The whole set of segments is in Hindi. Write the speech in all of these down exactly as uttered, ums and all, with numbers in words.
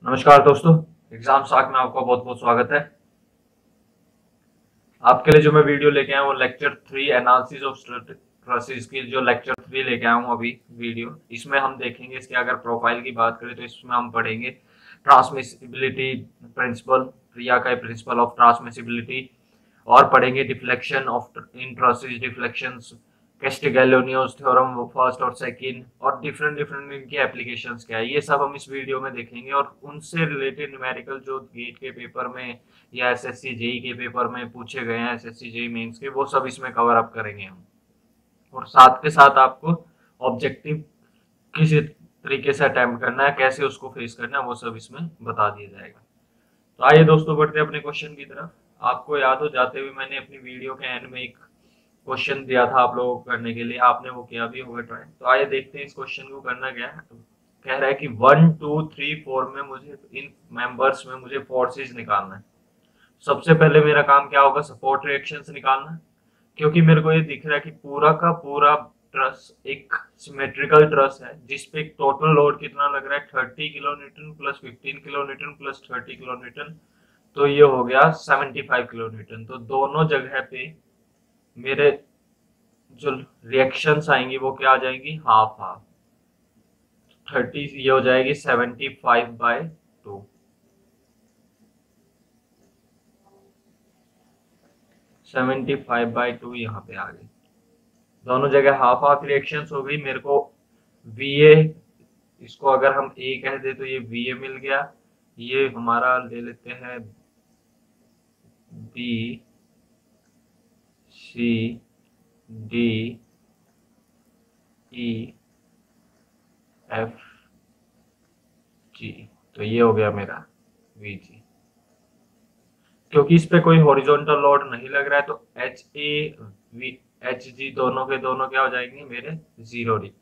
नमस्कार दोस्तों, एग्जाम साक में आपका बहुत बहुत स्वागत है। आपके लिए जो मैं वीडियो लेके आया हूँ वो lecture three analysis of stresses की जो लेक्चर थ्री लेके आया हूँ अभी वीडियो। इसमें हम देखेंगे इसके अगर प्रोफाइल की बात करें तो इसमें हम पढ़ेंगे ट्रांसमिसिबिलिटी प्रिंसिपल, क्रिया का प्रिंसिपल ऑफ ट्रांसमिसिबिलिटी, और पढ़ेंगे deflection of in trusses deflections, Castigliano's theorem first और सेकंड, और डिफरेंट डिफरेंट इनकी एप्लीकेशंस क्या है, ये सब हम इस वीडियो में देखेंगे। और उनसे रिलेटेड न्यूमेरिकल जो गेट के पेपर में या एसएससी जेई के पेपर में पूछे गए हैं, एसएससी जेई मेंस के, वो सब इसमें कवर अप करेंगे हम। और साथ के साथ आपको ऑब्जेक्टिव किस तरीके से अटेम्प्ट करना है, कैसे उसको फेस करना है, वो सब इसमें बता दिया जाएगा। तो आइए दोस्तों बढ़ते हैं अपने क्वेश्चन की तरफ। आपको याद हो, जाते हुए मैंने अपनी वीडियो के एंड में एक क्वेश्चन दिया था आप लोगों को करने के लिए, आपने वो किया भी होगा ट्राई। तो आइए देखते हैं इस क्वेश्चन को करना क्या है। कह रहा है कि वन टू थ्री फोर में मुझे इन मेंबर्स में मुझे फोर्सेस निकालना है। सबसे पहले मेरा काम क्या होगा, सपोर्ट रिएक्शंस निकालना, क्योंकि मेरे को ये दिख रहा है कि पूरा का पूरा ट्रस एक सिमेट्रिकल ट्रस है जिसपे टोटल लोड कितना लग रहा है, thirty kilo newton plus fifteen kilo newton plus thirty kilo newton, तो ये हो गया सेवेंटी फाइव किलो न्यूटन। तो दोनों जगह पे मेरे जो रिएक्शंस आएंगी वो क्या आ जाएंगी, हाफ हाफ। थर्टी ये हो जाएगी seventy five by two, seventy five by two यहाँ पे आ गई। दोनों जगह हाफ हाफ रिएक्शंस हो गई। मेरे को वी ए, इसको अगर हम ए कह दे तो ये वी ए मिल गया। ये हमारा ले लेते हैं B C D E F G, तो ये हो गया मेरा वी जी। क्योंकि इस पे कोई हॉरिजॉन्टल लोड नहीं लग रहा है तो H A V H G दोनों के दोनों क्या हो जाएंगे मेरे, जीरो डी।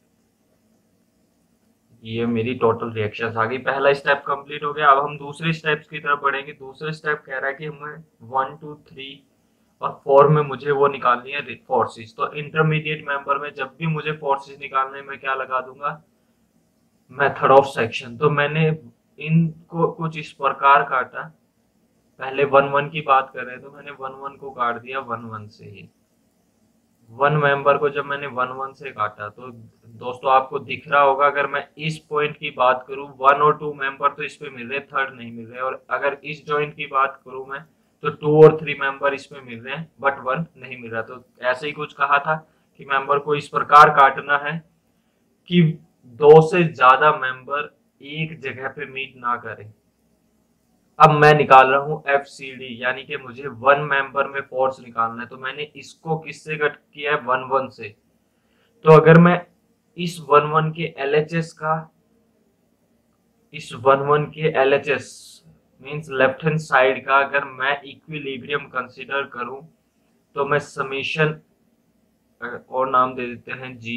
ये मेरी टोटल रिएक्शंस आ गई। पहला स्टेप कंप्लीट हो गया। अब हम दूसरे स्टेप्स की तरफ बढ़ेंगे। दूसरे स्टेप कह रहा है कि हमें वन टू थ्री और फोर में मुझे वो निकालनी है फोर्सेस। तो इंटरमीडिएट मेंबर में जब भी मुझे फोर्सेस निकालने में क्या लगा दूंगा, मेथड ऑफ सेक्शन। तो मैंने इनको कुछ इस प्रकार काटा। पहले वन वन की बात कर रहे हैं तो मैंने वन वन को काट दिया वन वन से ही। वन मेंबर को जब मैंने वन वन से काटा तो दोस्तों आपको दिख रहा होगा, अगर मैं इस पॉइंट की बात करूं, वन और टू मेंबर तो इस पे मिल रहे, थर्ड नहीं मिल रहे। और अगर इस जॉइंट की बात करूं मैं तो टू और थ्री मेंबर इसमें मिल रहे हैं बट वन नहीं मिल रहा। तो ऐसे ही कुछ कहा था कि मेंबर को इस प्रकार काटना है कि दो से ज्यादा मेंबर एक जगह पे मीट ना करें। अब मैं निकाल रहा हूँ एफ सी डी, यानी कि मुझे वन मेंबर में फोर्स निकालना है। तो मैंने इसको किससे कट किया है, वन वन से। तो अगर मैं इस वन वन के एल एच एस का, इस वन वन के L H S means left hand side का अगर मैं इक्विलिब्रियम कंसीडर करूं तो मैं समीशन और नाम दे देते हैं जी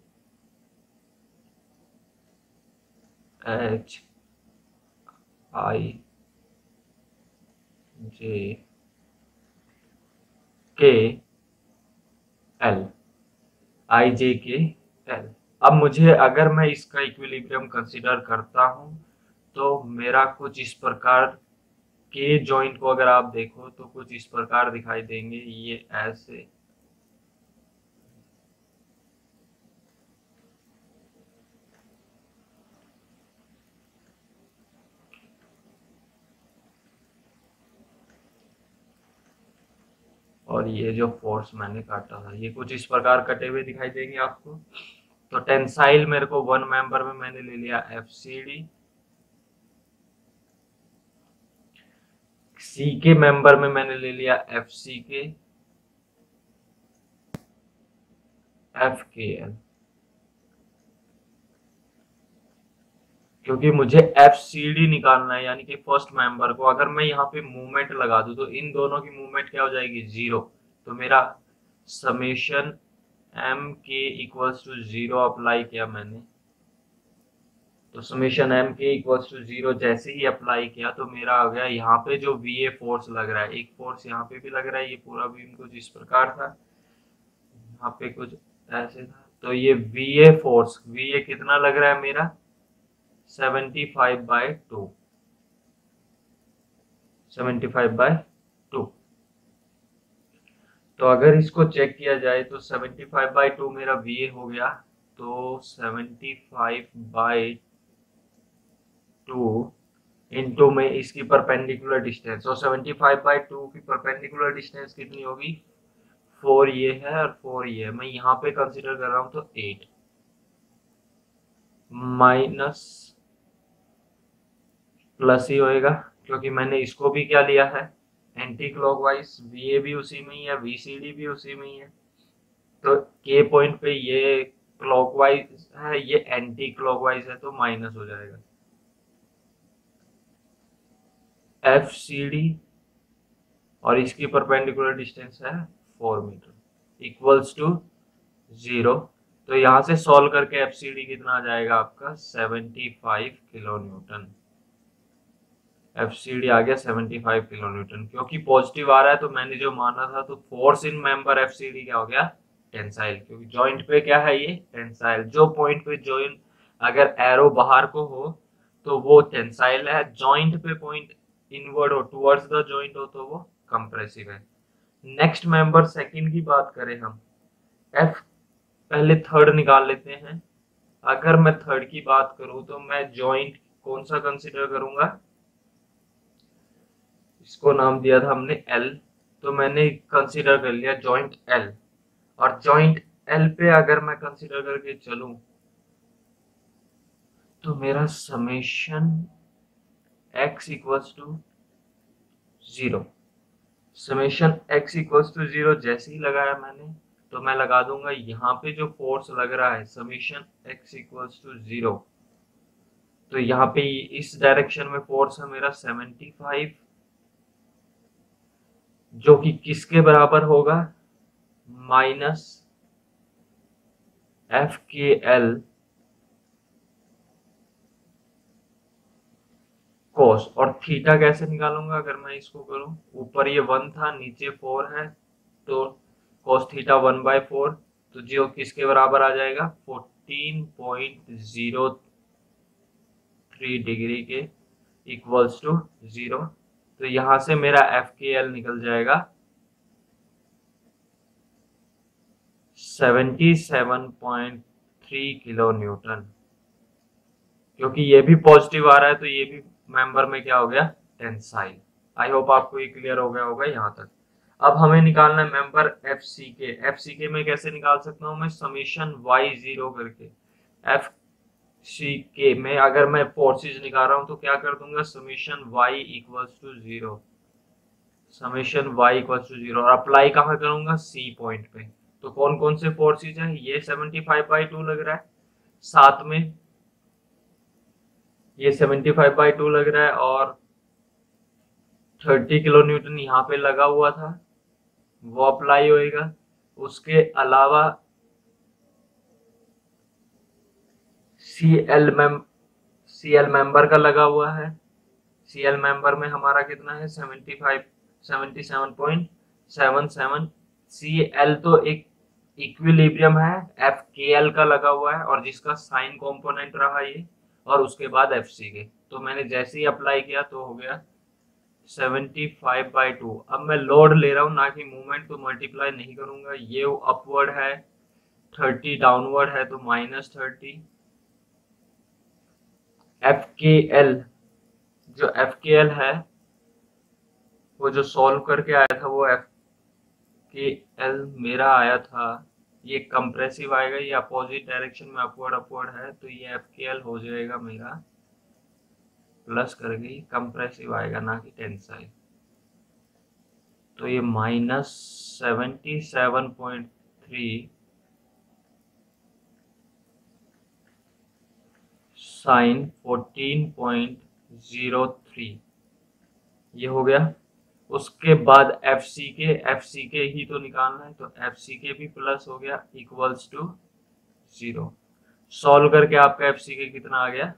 एच आई जे के एल, आई जे के एल। अब मुझे अगर मैं इसका इक्विलिब्रियम कंसीडर करता हूं तो मेरा कुछ इस प्रकार के जॉइंट को अगर आप देखो तो कुछ इस प्रकार दिखाई देंगे, ये ऐसे। और ये जो फोर्स मैंने काटा था ये कुछ इस प्रकार कटे हुए दिखाई देंगे आपको। तो टेंसाइल मेरे को वन मेंबर में मैंने ले लिया एफ सी डी, सी के मेंबर में मैंने ले लिया एफ सी के, एफ के एल। क्योंकि मुझे एफ सी डी निकालना है, यानी कि फर्स्ट मेंबर को अगर मैं यहाँ पे मूवमेंट लगा दूं तो इन दोनों की मूवमेंट क्या हो जाएगी, जीरो। तो मेरा summation M K equals to zero apply किया मैंने। तो summation M K equals to zero जैसे ही अप्लाई किया तो मेरा आ गया यहाँ पे जो वी ए फोर्स लग रहा है, एक फोर्स यहाँ पे भी लग रहा है, ये पूरा बीम कुछ इस प्रकार था, यहाँ पे कुछ ऐसे था। तो ये V A force, V A कितना लग रहा है मेरा, seventy five by two. Seventy five by two. तो अगर इसको चेक किया जाए तो सेवेंटी फाइव बाय टू मेरा वी ए हो गया, तो seventy five by two into में इसकी परपेंडिकुलर डिस्टेंस, और सेवेंटी फाइव बाय टू की परपेंडिकुलर डिस्टेंस कितनी होगी, फोर ये है और फोर ये है, मैं यहाँ पे कंसीडर कर रहा हूँ, तो एट माइनस प्लस ही होएगा, क्योंकि मैंने इसको भी क्या लिया है, एंटी क्लॉकवाइज, वी ए भी उसी में ही है, वी सी डी भी उसी में ही है, तो के पॉइंट पे ये क्लॉकवाइज है, ये एंटी क्लॉकवाइज है, तो माइनस हो जाएगा। एफ सी डी और इसकी परपेंडिकुलर डिस्टेंस है four metre equals to zero. तो यहाँ से सॉल्व करके एफ सी डी कितना आ जाएगा आपका, seventy five kilo newton. F C D आ गया सेवेंटी फाइव किलो न्यूटन, क्योंकि पॉजिटिव आ रहा है तो मैंने जो माना था, तो force in member F C D क्या हो गया, टेंसाइल, क्योंकि जॉइंट पे क्या है ये टेंसाइल, जो पॉइंट पे जॉइंट अगर एरो बाहर को हो तो वो टेंसाइल है, जॉइंट पे पॉइंट इनवर्ड हो टुवर्ड्स द जॉइंट हो तो वो कंप्रेसिव है। नेक्स्ट मेंबर सेकंड की बात करें हम, एफ पहले थर्ड निकाल लेते हैं। अगर मैं थर्ड की बात करूं तो मैं जॉइंट कौन सा कंसीडर करूंगा, इसको नाम दिया था हमने एल, तो मैंने कंसीडर कर लिया जॉइंट एल, और जॉइंट एल पे अगर मैं कंसीडर करके चलूं तो मेरा summation X equals to zero, summation X equals to zero जैसे ही लगाया मैंने, तो मैं लगा दूंगा यहाँ पे जो फोर्स लग रहा है summation X equals to zero, तो यहाँ पे इस डायरेक्शन में फोर्स है मेरा सेवेंटी फाइव, जो कि किसके बराबर होगा, minus F K L cos, और थीटा कैसे निकालूंगा, अगर मैं इसको करूं, ऊपर ये वन था नीचे फोर है, तो cos theta one by four, तो जो किसके बराबर आ जाएगा, fourteen point zero three degree K equals to zero. तो यहां से मेरा एफ के एल निकल जाएगा seventy seven point three kilo newton, क्योंकि ये भी पॉजिटिव आ रहा है तो ये भी मेंबर में क्या हो गया, टेंसाइल। आई होप आपको ये क्लियर हो गया होगा यहाँ तक। अब हमें निकालना है मेंबर एफ सी के। एफ सी के में कैसे निकाल सकता हूँ मैं, समीशन वाई जीरो करके, एफ सी के में अगर मैं फोर्सेज निकाल रहा हूँ तो क्या कर दूंगा, summation Y equals to zero, summation Y equals to zero, और अप्लाई कहाँ करूंगा, सी पॉइंट पे। तो कौन कौन से फोर्सेज है, ये सेवेंटी फाइव बाई टू लग रहा है, साथ में ये सेवेंटी फाइव बाई टू लग रहा है, और थर्टी किलो न्यूटन यहाँ पे लगा हुआ था वो अप्लाई होएगा। उसके अलावा C L mem C L member का लगा हुआ है, सी एल मेंबर में हमारा कितना है, seventy five seventy seven point seven seven. C L तो एक इक्विलिब्रियम है, एफ के एल का लगा हुआ है, और जिसका साइन कंपोनेंट रहा ये, और उसके बाद एफ सी के। तो मैंने जैसे ही अप्लाई किया तो हो गया सेवेंटी फाइव बाई टू। अब मैं लोड ले रहा हूँ ना कि मूवमेंट, तो मल्टीप्लाई नहीं करूंगा, ये अपवर्ड है, थर्टी डाउनवर्ड है तो minus thirty. F K L, जो एफ के एल है वो जो सॉल्व करके आया था, वो एफ के एल मेरा आया था, ये कंप्रेसिव आएगा, ये अपोजिट डायरेक्शन में अपवर्ड अपवर्ड है, तो ये एफ के एल हो जाएगा मेरा प्लस करके कंप्रेसिव आएगा ना कि टेंसाइल, तो ये minus seventy seven point three sine fourteen point zero three, ये हो गया। उसके बाद एफ सी के, एफ सी के ही तो निकालना है, तो एफ सी के भी प्लस हो गया इक्वल्स टू जीरो। सॉल्व करके आपका एफ सी के कितना आ गया,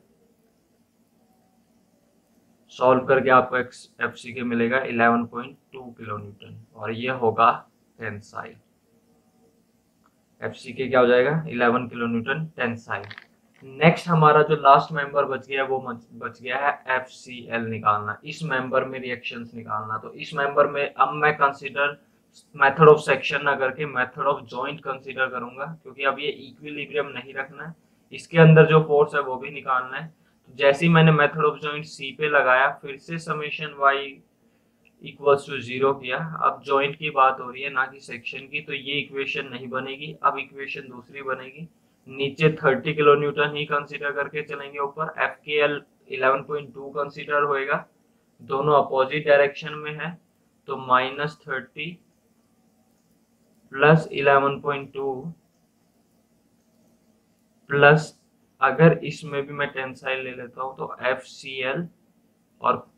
सॉल्व करके आपको एफ सी के मिलेगा eleven point two kilo newton, और ये होगा टेंसाइल। एफ सी के क्या हो जाएगा, eleven kilo newton tensile. Next हमारा जो लास्ट मेंबर बच गया वो बच गया है एफ सी एल निकालना, इस मेंबर में रिएक्शंस निकालना। तो इस मेंबर में अब मैं कंसीडर मेथड ऑफ सेक्शन ना करके मेथड ऑफ जॉइंट कंसीडर करूंगा, क्योंकि अब ये इक्विलिब्रियम नहीं रखना है, इसके अंदर जो फोर्स है वो भी निकालना है। तो जैसे ही मैंने मेथड ऑफ जॉइंट सी पे लगाया, फिर से summation Y equals to zero किया। अब जॉइंट की बात हो रही है ना कि सेक्शन की, तो ये इक्वेशन नहीं बनेगी, अब इक्वेशन दूसरी बनेगी। नीचे थर्टी किलो न्यूटन ही कंसीडर करके चलेंगे, ऊपर F K L eleven point two consider होएगा, दोनों अपोजिट डायरेक्शन में है। तो minus thirty plus eleven point two plus, अगर इसमें भी मैं टेंसाइल ले लेता हूं तो एफ सी एल, और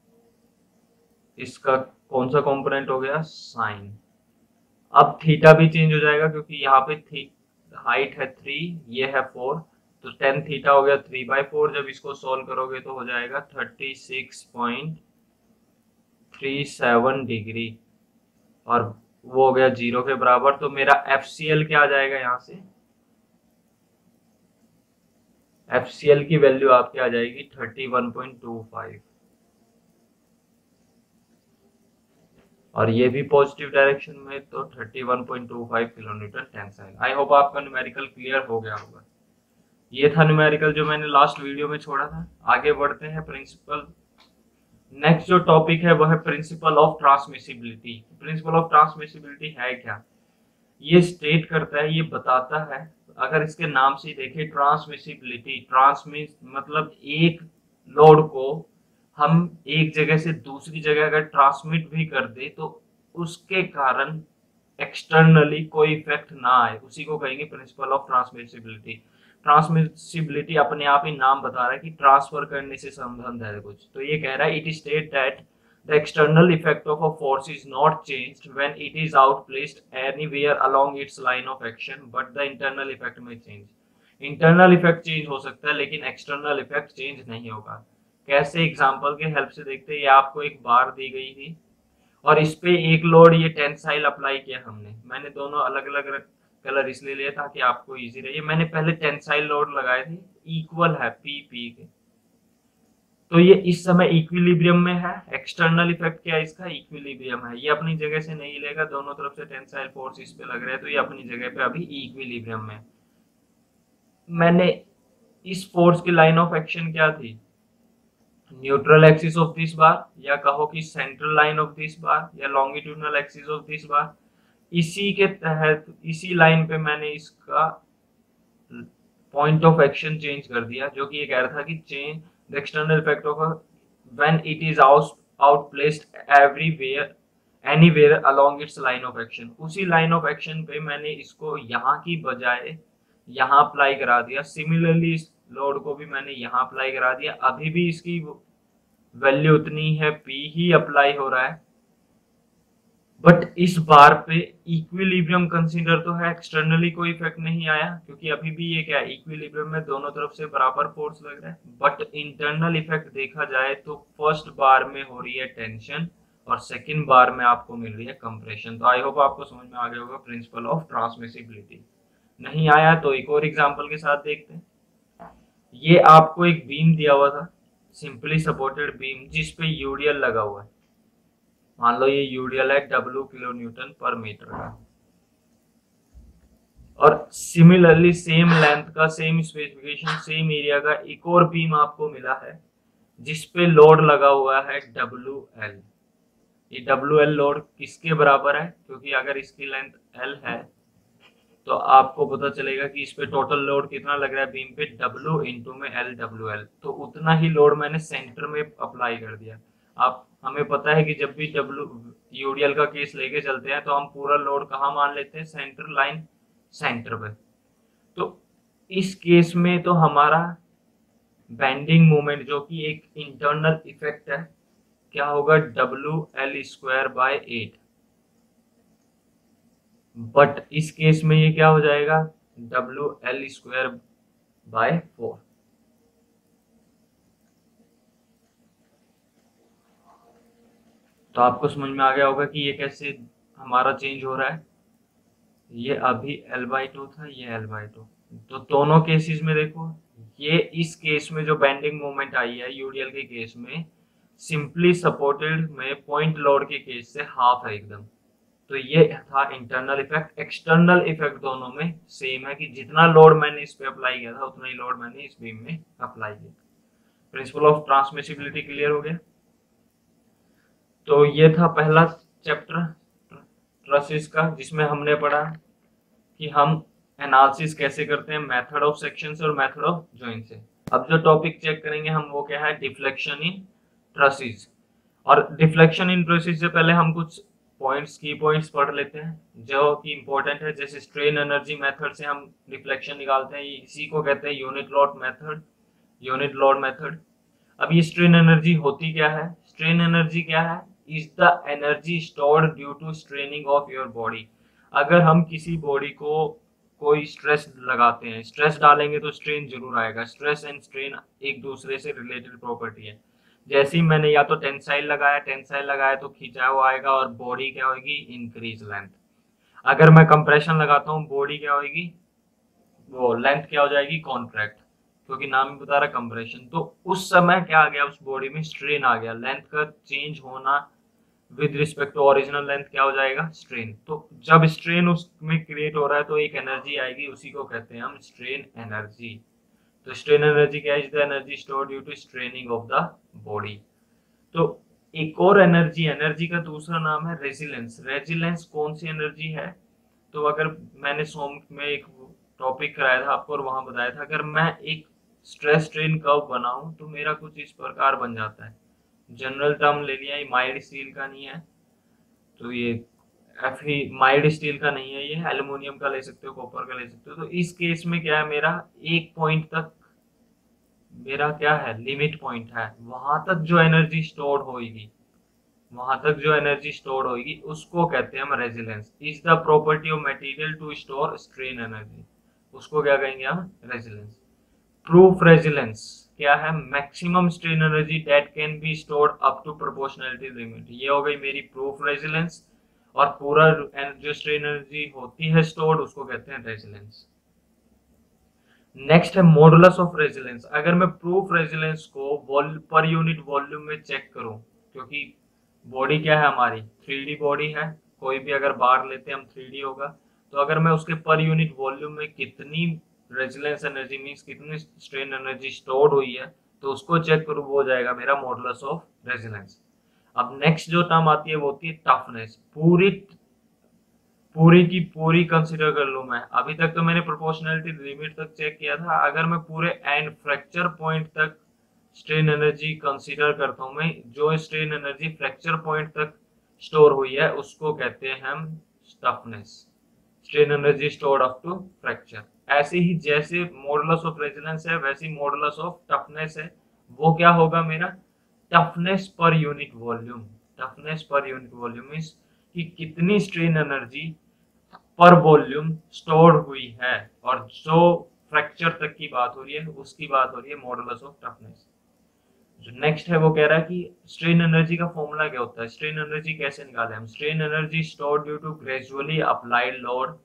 इसका कौन सा कंपोनेंट हो गया, साइन। अब थीटा भी चेंज हो जाएगा, क्योंकि यहाँ पे थी हाइट है थ्री, ये है फोर, तो टेन थीटा हो गया थ्री बाई फोर। जब इसको सॉल्व करोगे तो हो जाएगा thirty six point three seven degree, और वो हो गया जीरो के बराबर। तो मेरा एफ सी एल क्या आ जाएगा, यहाँ से एफ सी एल की वैल्यू आपकी आ जाएगी thirty one point two five, और ये भी पॉजिटिव डायरेक्शन में, तो thirty one point two five kilonewton tensile. I hope आपका न्यूमेरिकल क्लियर हो गया होगा। ये था न्यूमेरिकल जो मैंने लास्ट वीडियो में छोड़ा था। आगे बढ़ते हैं प्रिंसिपल। नेक्स्ट जो टॉपिक है वो है principle of transmissibility. Principle of transmissibility है क्या, ये स्टेट करता है, ये बताता है, अगर इसके नाम से देखें ट्रांसमिसिबिलिटी, ट्रांसमिस मतलब एक लोड को हम एक जगह से दूसरी जगह अगर ट्रांसमिट भी कर दे तो उसके कारण एक्सटर्नली कोई इफेक्ट ना आए, उसी को कहेंगे प्रिंसिपल ऑफ ट्रांसमिसिबिलिटी। ट्रांसमिसिबिलिटी अपने आप ही नाम बता रहा है कि ट्रांसफर करने से संबंध है कुछ। तो ये कह रहा है, it state that the external effect of a force is not changed when it is outplaced anywhere along its line of action, but the internal effect may change. Internal effect change हो सकता है लेकिन एक्सटर्नल इफेक्ट चेंज नहीं होगा। कैसे, एग्जांपल के हेल्प से देखते हैं। ये आपको एक बार दी गई थी और इस पे एक लोड ये टेंसाइल अप्लाई किया हमने। मैंने दोनों अलग अलग कलर इसलिए लिया ताकि आपको इजी रहे। मैंने पहले टेंसाइल लोड लगाए थे, इक्वल है पी पी के, तो ये इस समय इक्विलिब्रियम में है। एक्सटर्नल इफेक्ट क्या है इसका, इक्विलिब्रियम है, ये अपनी जगह से नहीं लेगा, दोनों तरफ से टेंसाइल फोर्स इस पे लग रहे हैं, तो ये अपनी जगह पे अभी इक्विलिब्रियम में। मैंने इस फोर्स की लाइन ऑफ एक्शन क्या थी, neutral axis of this bar, या कहो कि central line of this bar, या longitudinal axis of this bar. इसी के तहत इसी लाइन पे मैंने इसका पॉइंट ऑफ एक्शन चेंज कर दिया, जो कि ये कह रहा था कि change the external effect of a when it is out outplaced everywhere anywhere along its line of action। उसी line of action पे मैंने इसको यहाँ की बजाय यहाँ अप्लाई करा दिया। सिमिलरली इस लोड को भी मैंने यहाँ अप्लाई करा दिया, अभी भी इसकी वैल्यू उतनी है, P ही अप्लाई हो रहा है, बट इस बार पे इक्विलिब्रियम कंसीडर तो है, एक्सटर्नली कोई इफेक्ट नहीं आया, क्योंकि अभी भी ये क्या है, इक्विलिब्रियम में दोनों तरफ से बराबर फोर्स लग रहा है। बट इंटरनल इफेक्ट देखा जाए तो फर्स्ट बार में हो रही है टेंशन और सेकंड बार में आपको मिल रही है कंप्रेशन। तो आई होप आपको समझ में आ गया होगा प्रिंसिपल ऑफ ट्रांसमिसिबिलिटी। नहीं आया तो एक और एग्जाम्पल के साथ देखते हैं। ये आपको एक बीम दिया हुआ था, सिंपली सपोर्टेड बीम, जिसपे यूडीएल लगा हुआ है। मान लो ये यूडीएल है W kilo newton per metre का, और सिमिलरली सेम लेंथ का, सेम स्पेसिफिकेशन, सेम एरिया का एक और बीम आपको मिला है जिसपे लोड लगा हुआ है डब्ल्यू एल। ये डब्ल्यू एल लोड किसके बराबर है, क्योंकि अगर इसकी लेंथ एल है तो आपको पता चलेगा कि इस पे टोटल लोड कितना लग रहा है बीम पे, डब्ल्यू इंटू में एल डब्ल्यू एल। तो उतना ही लोड मैंने सेंटर में अप्लाई कर दिया। आप हमें पता है कि जब भी डब्ल्यू यूडीएल का केस लेके चलते हैं तो हम पूरा लोड कहाँ मान लेते हैं, सेंटर लाइन सेंटर पे। तो इस केस में तो हमारा बेंडिंग मोमेंट, जो कि एक इंटरनल इफेक्ट है, क्या होगा, W L square by eight. But इस केस में ये क्या हो जाएगा, W L square by four. तो आपको समझ में आ गया होगा कि ये कैसे हमारा चेंज हो रहा है। ये अभी एल बाई टू था, ये एल बाई टू, तो दोनों केसेस में देखो ये इस केस में जो बेंडिंग मोमेंट आई है यूडीएल के केस में सिंपली सपोर्टेड में पॉइंट लोड के केस से हाफ है एकदम। तो ये था इंटरनल इफेक्ट। एक्सटर्नल इफेक्ट दोनों में सेम है कि जितना लोड मैंने इस पे अप्लाई किया था उतना ही लोड मैंने इस बीम में अप्लाई किया। प्रिंसिपल ऑफ ट्रांसमिसिबिलिटी क्लियर हो गया। तो ये था पहला चैप्टर ट्रसेस का, जिसमें हमने पढ़ा कि हम एनालिसिस कैसे करते हैं मेथड ऑफ सेक्शन से और मेथड ऑफ जॉइंट से। अब जो टॉपिक चेक करेंगे हम वो क्या है, डिफ्लेक्शन इन ट्रसेस। और डिफ्लेक्शन इन ट्रसेस से पहले हम कुछ पॉइंट्स की पॉइंट्स पढ़ लेते हैं जो कि इंपॉर्टेंट है। जैसे स्ट्रेन एनर्जी मेथड से हम डिफ्लेक्शन निकालते हैं, इसी को कहते हैं unit load method, unit load method. अब ये स्ट्रेन एनर्जी होती क्या है? स्ट्रेन एनर्जी क्या है? Is the energy stored due to straining of your body. अगर हम किसी बॉडी को कोई स्ट्रेस लगाते हैं, स्ट्रेस डालेंगे तो स्ट्रेन जरूर आएगा। स्ट्रेस एंड स्ट्रेन एक दूसरे से रिलेटेड प्रॉपर्टी है। जैसे ही मैंने या तो टेंसाइल लगाया टेंसाइल लगाया तो खिंचाव आएगा और बॉडी क्या होगी, इंक्रीज लेंथ। अगर मैं कंप्रेशन लगाता हूँ बॉडी क्या होगी, वो लेंथ क्या हो जाएगी, कॉन्ट्रैक्ट, क्योंकि नाम ही बता रहा कंप्रेशन। तो उस समय क्या आ गया, उस बॉडी में स्ट्रेन आ गया। लेंथ का चेंज होना with respect to original length क्या हो जाएगा, स्ट्रेन। तो जब स्ट्रेन उसमें क्रिएट हो रहा है तो एक एनर्जी आएगी, उसी को कहते हैं हम स्ट्रेन एनर्जी। तो स्ट्रेन एनर्जी क्या है, is the energy stored due to straining of the body. तो एक और एनर्जी, एनर्जी का दूसरा नाम है रेजिलेंस। रेजिलेंस कौन सी एनर्जी है? तो अगर मैंने सोम में एक टॉपिक कराया था आपको और वहां बताया था, अगर मैं एक स्ट्रेस स्ट्रेन कर्व बनाऊं तो मेरा कुछ इस प्रकार बन जाता है। जनरल टर्म ले लिया, ये माइल्ड स्टील का नहीं है, तो ये एफ ही माइल्ड स्टील का नहीं है, ये एल्युमिनियम का ले सकते हो, कॉपर का ले सकते हो। तो इस केस में क्या है, मेरा एक पॉइंट तक मेरा क्या है, लिमिट पॉइंट है। वहां तक जो एनर्जी स्टोर होगी वहां तक जो एनर्जी स्टोर होगी उसको कहते हैं हम resilience. Is the property of material to store strain energy, उसको क्या कहेंगे हम, रेजिलेंस। प्रूफ रेजिलेंस क्या है, maximum strain energy that can be stored up to proportionality limit. ये हो गई मेरी प्रूफ रेजिलेंस। और पूरा जो स्ट्रेन एनर्जी होती है स्टोर्ड उसको कहते हैं रेजिलेंस। नेक्स्ट है मॉडुलस ऑफ रेजिलेंस। अगर मैं प्रूफ रेजिलेंस को पर यूनिट वॉल्यूम में चेक करूं, क्योंकि बॉडी क्या है हमारी, थ्री डी बॉडी है, कोई भी अगर बार लेते हैं हम थ्री डी होगा, तो अगर मैं उसके पर यूनिट वॉल्यूम में कितनी रेजिलेंस एनर्जी मींस कितनी स्ट्रेन एनर्जी स्टोर्ड हुई है तो उसको चेक करूं, वो हो जाएगा मेरा मॉडुलस ऑफ रेजिलेंस। अब नेक्स्ट जो टर्म आती है वो होती है टफनेस। पूरी पूरी की पूरी कंसीडर कर लूं मैं, अभी तक तो मैंने प्रोपोर्शनलिटी लिमिट तक चेक किया था, अगर मैं पूरे एंड फ्रैक्चर पॉइंट तक स्ट्रेन एनर्जी कंसीडर करता हूं मैं, जो स्ट्रेन एनर्जी फ्रैक्चर पॉइंट तक स्टोर हुई है उसको कहते हैं हम toughness. Strain energy stored up to fracture. ऐसे ही जैसे मॉडुलस ऑफ रेजिलेंस है वैसे ही मॉडुलस ऑफ टफनेस है। वो क्या होगा मेरा, toughness per unit volume. Toughness per unit volume means कि कितनी strain energy per volume store हुई है, और जो फ्रैक्चर तक की बात हो रही है उसकी बात हो रही है मॉडुलस ऑफ टफनेस। जो नेक्स्ट है वो कह रहा है कि स्ट्रेन एनर्जी का फॉर्मूला क्या होता है, स्ट्रेन एनर्जी कैसे निकालें हम। Strain energy stored due to gradually applied load,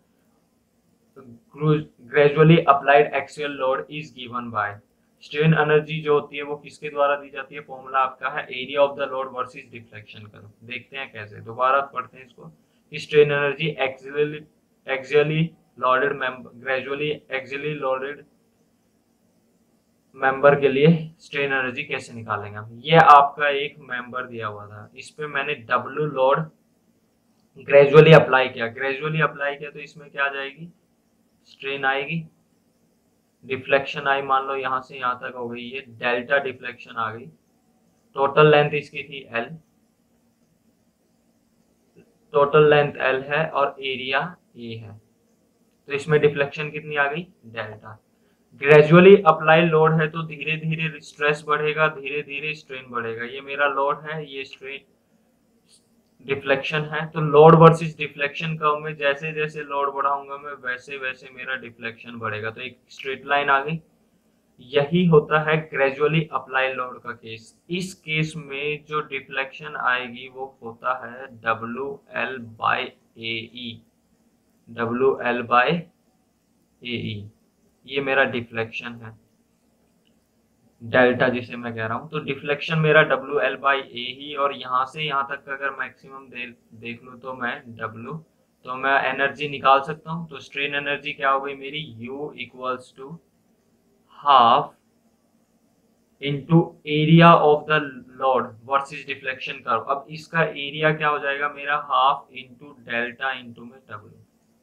gradually applied axial load is given by. Strain energy जो होती है वो किसके द्वारा दी जाती है, फॉर्मूला आपका है area of the load versus deflection curve. देखते हैं कैसे, दोबारा पढ़ते हैं इसको। Strain energy axially axially loaded member, gradually axially loaded member के लिए स्ट्रेन एनर्जी कैसे निकालेंगे हम। ये आपका एक मेंबर दिया हुआ था, इस पे मैंने डब्ल्यू लोड ग्रेजुअली अप्लाई किया, ग्रेजुअली अप्लाई किया तो इसमें क्या आ जाएगी, स्ट्रेन आएगी, डिफ्लेक्शन आई, मान लो यहाँ से यहाँ तक हो गई, ये डेल्टा डिफ्लेक्शन आ गई। टोटल लेंथ इसकी थी एल, टोटल लेंथ एल है और एरिया ए है, तो इसमें डिफ्लेक्शन कितनी आ गई, डेल्टा। ग्रेजुअली अप्लाई लोड है तो धीरे धीरे स्ट्रेस बढ़ेगा, धीरे धीरे स्ट्रेन बढ़ेगा। ये मेरा लोड है, ये स्ट्रेन डिफ्लेक्शन है। तो लोड वर्सेस डिफ्लेक्शन कर्व में जैसे जैसे लोड बढ़ाऊंगा मैं वैसे वैसे मेरा डिफ्लेक्शन बढ़ेगा, तो एक स्ट्रेट लाइन आ गई। यही होता है ग्रेजुअली अप्लाई लोड का केस। इस केस में जो डिफ्लेक्शन आएगी वो होता है W L by A E, W L by A E, ये मेरा डिफ्लेक्शन है। डेल्टा जिसे मैं कह रहा हूँ। तो डिफ्लेक्शन मेरा डब्ल्यू एल बाई ए ही, और यहाँ से यहाँ तक का अगर मैक्सिमम दे, देख लूँ तो मैं डब्ल्यू, तो मैं एनर्जी निकाल सकता हूँ। तो स्ट्रेन एनर्जी क्या हो गई मेरी, U equals to half into area of the load versus deflection curve. अब इसका एरिया क्या हो जाएगा मेरा, हाफ इंटू डेल्टा इंटू में डब्ल्यू,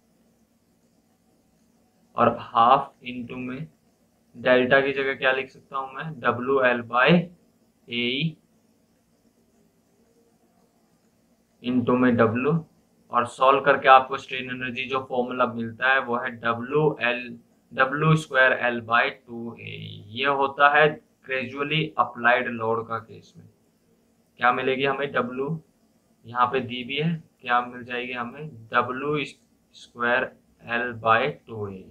और हाफ इंटू में डेल्टा की जगह क्या लिख सकता हूं मैं, W L by A into में डब्ल्यू, और सॉल्व करके आपको स्ट्रेन एनर्जी जो फॉर्मूला मिलता है वो है W L W square L by two A. ये होता है ग्रेजुअली अप्लाइड लोड का केस में। क्या मिलेगी हमें, डब्ल्यू यहाँ पे दी भी है, क्या मिल जाएगी हमें, W square L by two A.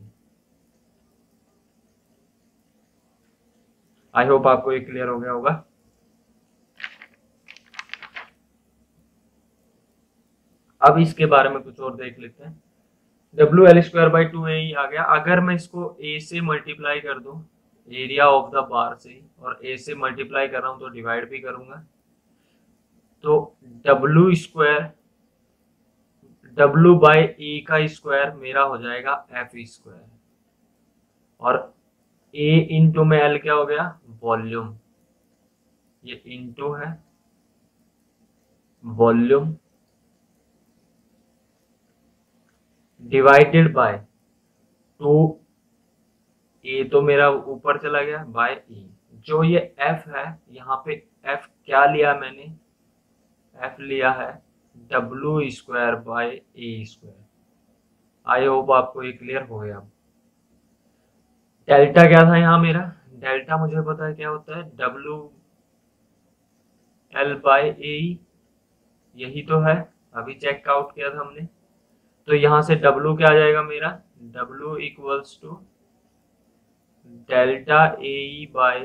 I hope आपको ये क्लियर हो गया होगा। अब इसके बारे में कुछ और देख लेते हैं। W L square by two A आ गया। अगर मैं इसको ए से मल्टीप्लाई कर दूं, एरिया ऑफ द बार से, और ए से मल्टीप्लाई कर रहा हूं तो डिवाइड भी करूंगा, तो W square W by A का स्क्वायर मेरा हो जाएगा एफ स्क्वायर, और ए इंटू में एल क्या हो गया, वॉल्यूम, ये इंटू है volume, divided by two, A तो मेरा ऊपर चला गया, बाय ई। जो ये एफ है, यहाँ पे एफ क्या लिया मैंने, एफ लिया है W square by A square. I hope आपको ये क्लियर हो गया। डेल्टा क्या था यहाँ मेरा, डेल्टा मुझे पता है क्या होता है, डब्ल्यू एल बाय ए, यही तो है, अभी चेक आउट किया था हमने। तो यहाँ से W क्या आ जाएगा मेरा, W equals to delta A by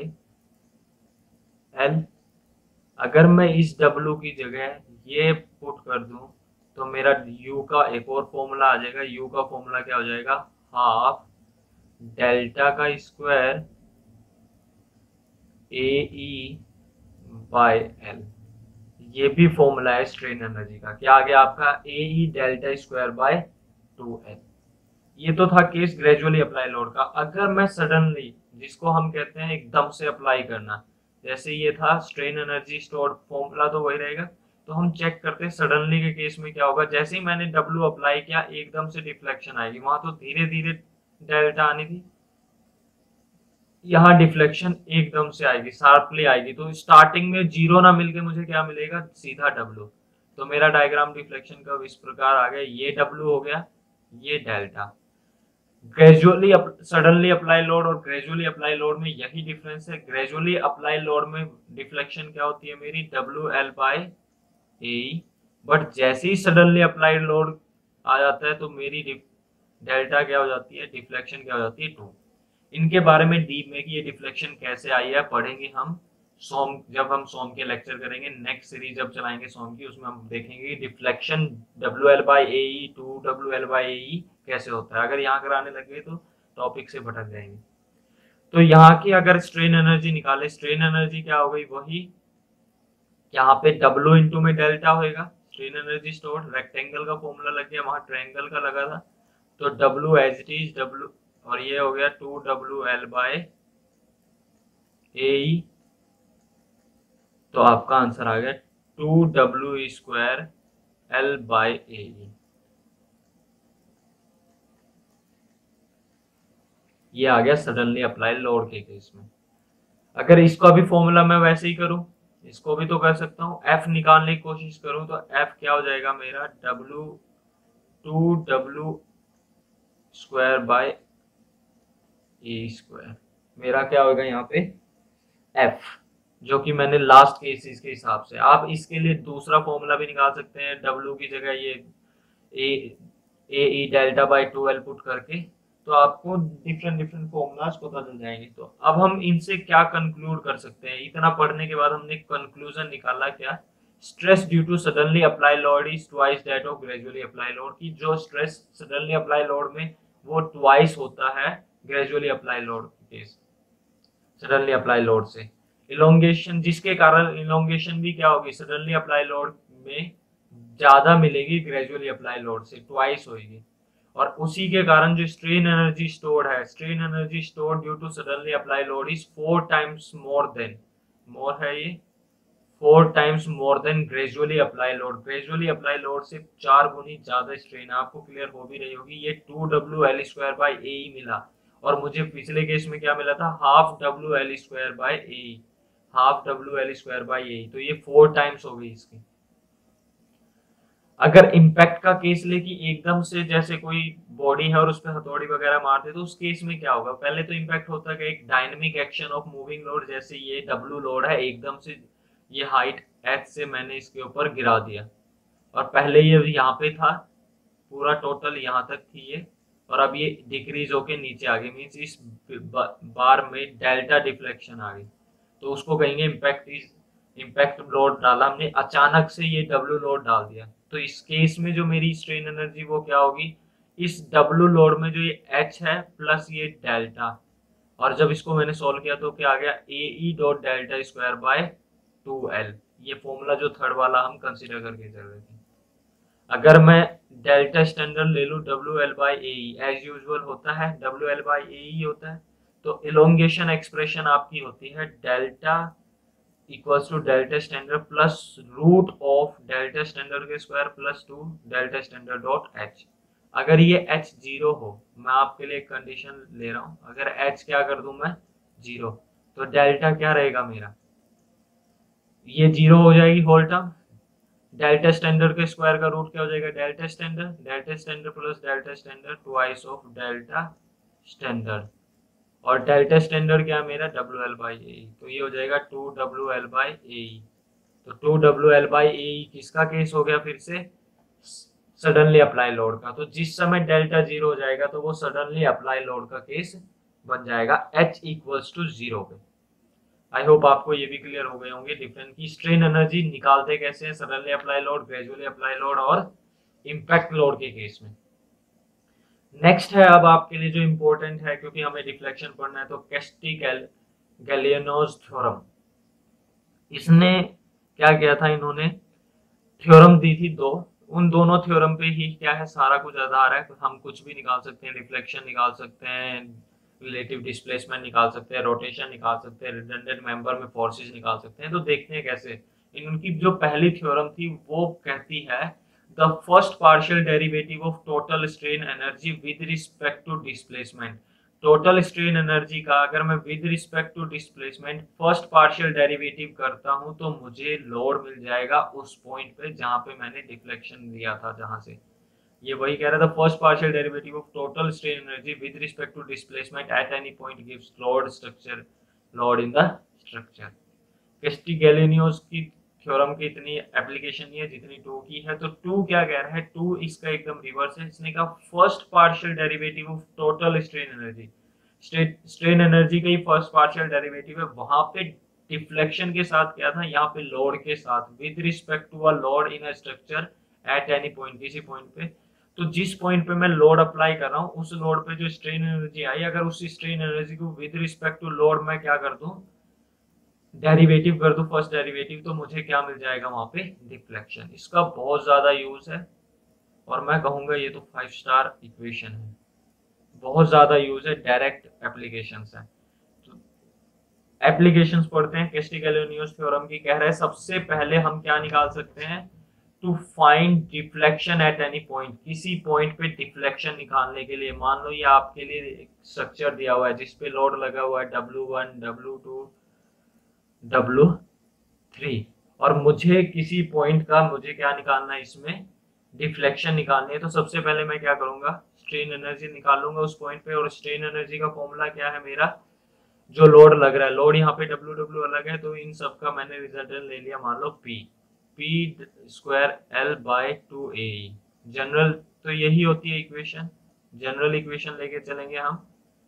L. अगर मैं इस W की जगह ये पुट कर दूं तो मेरा U का एक और फॉर्मूला आ जाएगा। U का फॉर्मूला क्या हो जाएगा, हाफ डेल्टा का square A E by L. ये भी फॉर्मूला है स्ट्रेन एनर्जी का। क्या आ गया आपका, A E delta square by two L. ये तो था केस ग्रेजुअली अप्लाई लोड का। अगर मैं सडनली, जिसको हम कहते हैं एकदम से अप्लाई करना, जैसे ये था स्ट्रेन एनर्जी स्टोर्ड, फॉर्मूला तो वही रहेगा। तो हम चेक करते हैं सडनली के केस में क्या होगा। जैसे ही मैंने डब्ल्यू अप्लाई किया, एकदम से डिफ्लेक्शन आएगी, वहां तो धीरे धीरे डेल्टा आनी थी, यहाँ डिफ्लेक्शन एकदम से आएगी, शार्पली आएगी। तो स्टार्टिंग में जीरो ना मिलके मुझे क्या मिलेगा, सीधा डब्ल्यू। तो मेरा डायग्राम डिफ्लेक्शन का इस प्रकार आ गया, ये डब्ल्यू हो गया, ये delta. Gradually suddenly apply load और ग्रेजुअली अप्लाई लोड में यही डिफरेंस है। ग्रेजुअली अप्लाई लोड में डिफ्लेक्शन क्या होती है मेरी, W L by A, but जैसे ही सडनली अप्लाइड लोड आ जाता है तो मेरी डेल्टा क्या हो जाती है, डिफ्लेक्शन क्या हो जाती है, टू। इनके बारे में डीप में कि ये डिफ्लेक्शन कैसे आई है पढ़ेंगे हम सोम, जब हम सोम के लेक्चर करेंगे। नेक्स्ट सीरीज जब चलाएंगे सोम की, उसमें हम देखेंगे deflection W L by A E two W L by A कैसे होता है। अगर यहाँ कराने लगे तो टॉपिक से भटक जाएंगे। तो यहाँ की अगर स्ट्रेन एनर्जी निकाले, स्ट्रेन एनर्जी क्या हो गई, वही यहाँ पे डब्ल्यू इंटू में डेल्टा होगा। स्ट्रेन एनर्जी स्टोर्ड, रेक्टेंगल का फॉर्मूला लग गया, वहां ट्रायंगल का लगा था, तो W as it is W, और ये हो गया two W L by A. तो आपका आंसर आ गया two W square L by A. ये आ गया सडनली अप्लाई लोड के केस में। अगर इसका भी फॉर्मूला मैं वैसे ही करूं, इसको भी तो कर सकता हूं, एफ निकालने की कोशिश करूं तो एफ क्या हो जाएगा मेरा, W two W square by A square. मेरा क्या होगा यहाँ पे एफ, जो कि मैंने लास्ट केसेस के हिसाब से। आप इसके लिए दूसरा फॉर्मूला भी निकाल सकते हैं, डब्ल्यू की जगह ये A A E delta by two put करके, तो आपको डिफरेंट डिफरेंट फॉर्मूलाज पता चल जाएंगे। तो अब हम इनसे क्या कंक्लूड कर सकते हैं, इतना पढ़ने के बाद हमने कंक्लूजन निकाला क्या, stress due to suddenly apply load is twice that of gradually apply load. की जो स्ट्रेस सडनली अप्लाई लोड में वो ट्वाइस होता है gradually apply load case. Suddenly apply load से। इलोंगेशन, जिसके कारण इलोंगेशन भी क्या होगी, सडनली अप्लाई लोड में ज्यादा मिलेगी ग्रेजुअली अप्लाई लोड से, ट्वाइस होगी। और उसी के कारण जो स्ट्रेन एनर्जी स्टोर्ड है, strain energy stored due to suddenly apply load is four times more than, more है ये, four times more than gradually apply load. Gradually apply load से चार गुनी ज्यादा स्ट्रेन, आपको क्लियर हो भी रही होगी। ये two W L square by A मिला, और मुझे पिछले केस में क्या मिला था, half W L square by A, half W L square by A, तो ये फोर टाइम्स हो गई इसकी। अगर इम्पैक्ट का केस ले कि एकदम से जैसे कोई बॉडी है और उस पर हथौड़ी वगैरह मारते, तो उस केस में क्या होगा, पहले तो इम्पैक्ट होता है एक dynamic action of moving load, जैसे ये डब्ल्यू लोड है, एकदम से ये हाइट एच से मैंने इसके ऊपर गिरा दिया, और पहले ये यहाँ पे था, पूरा टोटल यहाँ तक थी ये, और अब ये डिक्रीज होके नीचे आ गई, मीन्स इस बार में डेल्टा डिफ्लेक्शन आ गई, तो उसको कहेंगे इम्पैक्ट इज, इम्पैक्ट लोड डाला हमने, अचानक से ये डब्ल्यू लोड डाल दिया। तो इस केस में जो मेरी स्ट्रेन एनर्जी वो क्या होगी, इस डब्ल्यू लोड में जो ये एच है प्लस ये डेल्टा, और जब इसको मैंने सॉल्व किया तो क्या आ गया, A E dot delta square by two L. ये फॉर्मूला जो थर्ड वाला हम कंसिडर करके चल रहे थे। अगर मैं डेल्टा स्टैंडर्ड ले लूँ W L by A E, as usual होता है W L by A E होता है, तो इलोंगेशन एक्सप्रेशन आपकी होती है delta equals to delta standard plus root of delta standard के square plus two delta standard dot H. अगर ये एच जीरो हो, मैं आपके लिए एक कंडीशन ले रहा हूँ, अगर एच क्या कर दूं मैं, जीरो, तो डेल्टा क्या रहेगा मेरा, ये जीरो हो जाएगी होल टर्म। डेल्टा स्टैंडर्ड के स्क्वायर का रूट क्या हो जाएगा, delta standard, delta standard plus delta standard twice of delta standard, और डेल्टा स्टैंडर्ड क्या है मेरा, डब्ल्यू एल बाई ए, तो ये हो जाएगा two W L by A. तो two W L by A किसका केस हो गया, फिर से सडनली अप्लाई लोड का। तो जिस समय डेल्टा जीरो हो जाएगा तो वो सडनली अप्लाई लोड का केस बन जाएगा एच इक्वल्स टू जीरो पे। आई होप आपको ये भी क्लियर हो गए होंगे डिफरेंट की स्ट्रेन एनर्जी निकालते कैसे हैं, suddenly apply load, gradually apply load और इम्पैक्ट लोड के केस में। नेक्स्ट है अब आपके लिए जो इम्पोर्टेंट है, क्योंकि हमें डिफ्लेक्शन पढ़ना है, तो कैस्टी-गैलियनोज थ्योरम। इसने क्या किया था, इन्होंने थ्योरम दी थी दो, उन दोनों थ्योरम पे ही क्या है सारा कुछ आधार है। हम कुछ भी निकाल सकते हैं, डिफ्लेक्शन निकाल सकते हैं, रिलेटिव डिस्प्लेसमेंट निकाल सकते हैं, रोटेशन निकाल सकते हैं, रिडंडेंट मेंबर में फोर्सेस निकाल सकते हैं। तो देखते हैं कैसे। इनकी जो पहली थ्योरम थी वो कहती है the first partial derivative of total strain energy with respect to displacement. Total strain energy का अगर मैं with respect to displacement first partial derivative करता हूं तो मुझे लोड मिल जाएगा उस पॉइंट पे जहां पे मैंने डिफ्लेक्शन दिया था, जहां से ये वही कह रहा था first partial derivative of total strain energy with respect to displacement at any point gives load structure, load in the structure. Castigliano's की थ्योरम की इतनी एप्लीकेशन नहीं है जितनी टू की है। तो टू क्या कह रहा है, टू इसका एकदम रिवर्स है। इसने कहा first partial derivative of total strain energy, strain energy का ही फर्स्ट पार्शियल डेरिवेटिव है, वहां पे डिफ्लेक्शन के साथ क्या था, यहाँ पे लोड के साथ, with respect to a load in a structure at any point, किसी पॉइंट पे। तो जिस पॉइंट पे मैं लोड अप्लाई कर रहा हूँ उस लोड पे जो स्ट्रेन एनर्जी आई, अगर उस स्ट्रेन एनर्जी को विद रिस्पेक्ट टू लोड मैं क्या कर दूं, डेरिवेटिव कर दूं फर्स्ट डेरिवेटिव, तो मुझे क्या मिल जाएगा वहां पे, डिफ्लेक्शन। इसका बहुत ज्यादा यूज है और मैं कहूंगा ये तो फाइव स्टार इक्वेशन है, बहुत ज्यादा यूज है, डायरेक्ट एप्लीकेशंस है। तो एप्लीकेशंस पढ़ते हैं। कैस्टी-गैलियनोज थ्योरम की कह रहा है सबसे पहले हम क्या निकाल सकते हैं, to find deflection at any point. किसी पॉइंट पे डिफ्लेक्शन निकालने के लिए, मान लो ये आपके लिए स्ट्रक्चर दिया हुआ है जिसपे लोड लगा हुआ है W one, W two, W three, और मुझे किसी पॉइंट का मुझे क्या निकालना है, इसमें डिफ्लेक्शन निकालनी है। तो सबसे पहले मैं क्या करूंगा, स्ट्रेन एनर्जी निकाल लूंगा उस पॉइंट पे, और स्ट्रेन एनर्जी का फॉर्मूला क्या है मेरा, जो लोड लग रहा है, लोड यहाँ पे डब्ल्यू डब्ल्यू अलग है, तो इन सब का मैंने रिजल्टेंट ले लिया, मान लो P, P square L by two A. General तो यही होती है इक्वेशन, जनरल इक्वेशन लेके चलेंगे हम,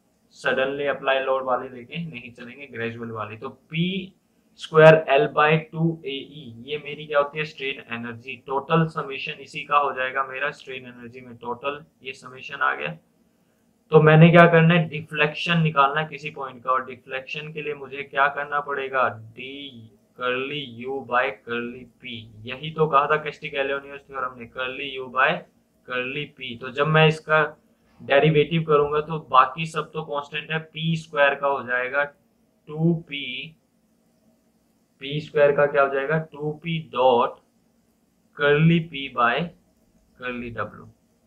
सडनली अप्लाई लोड वाली लेके नहीं चलेंगे, ग्रेजुअल वाली। तो P square L by two A E, ये मेरी क्या होती है, स्ट्रेन एनर्जी। टोटल समेशन इसी का हो जाएगा मेरा, स्ट्रेन एनर्जी में टोटल ये समेशन आ गया। तो मैंने क्या करना है, डिफ्लेक्शन निकालना है किसी पॉइंट का, और डिफ्लेक्शन के लिए मुझे क्या करना पड़ेगा, D curly U by curly P. यही तो कहा था कैस्टिग्लियानोस थ्योरम ने, curly U by curly P. तो जब मैं इसका डेरिवेटिव करूंगा तो बाकी सब तो कांस्टेंट है, पी स्क्वायर का हो जाएगा टू पी, पी स्क्वायर का क्या हो जाएगा two P dot curly P by curly W.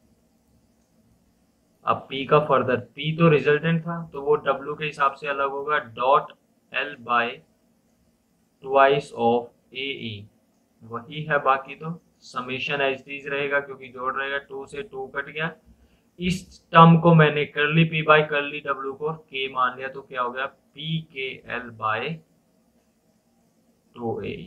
अब P का फर्दर, P तो रिजल्टेंट था तो वो W के हिसाब से अलग होगा, dot L by twice of A E, वही है। बाकी तो समेशन एज इट इज रहेगा क्योंकि जोड़ रहेगा, टू से टू कट गया। इस टर्म को मैंने curly P by curly W को K मान लिया, तो क्या हो गया P K L by two A E.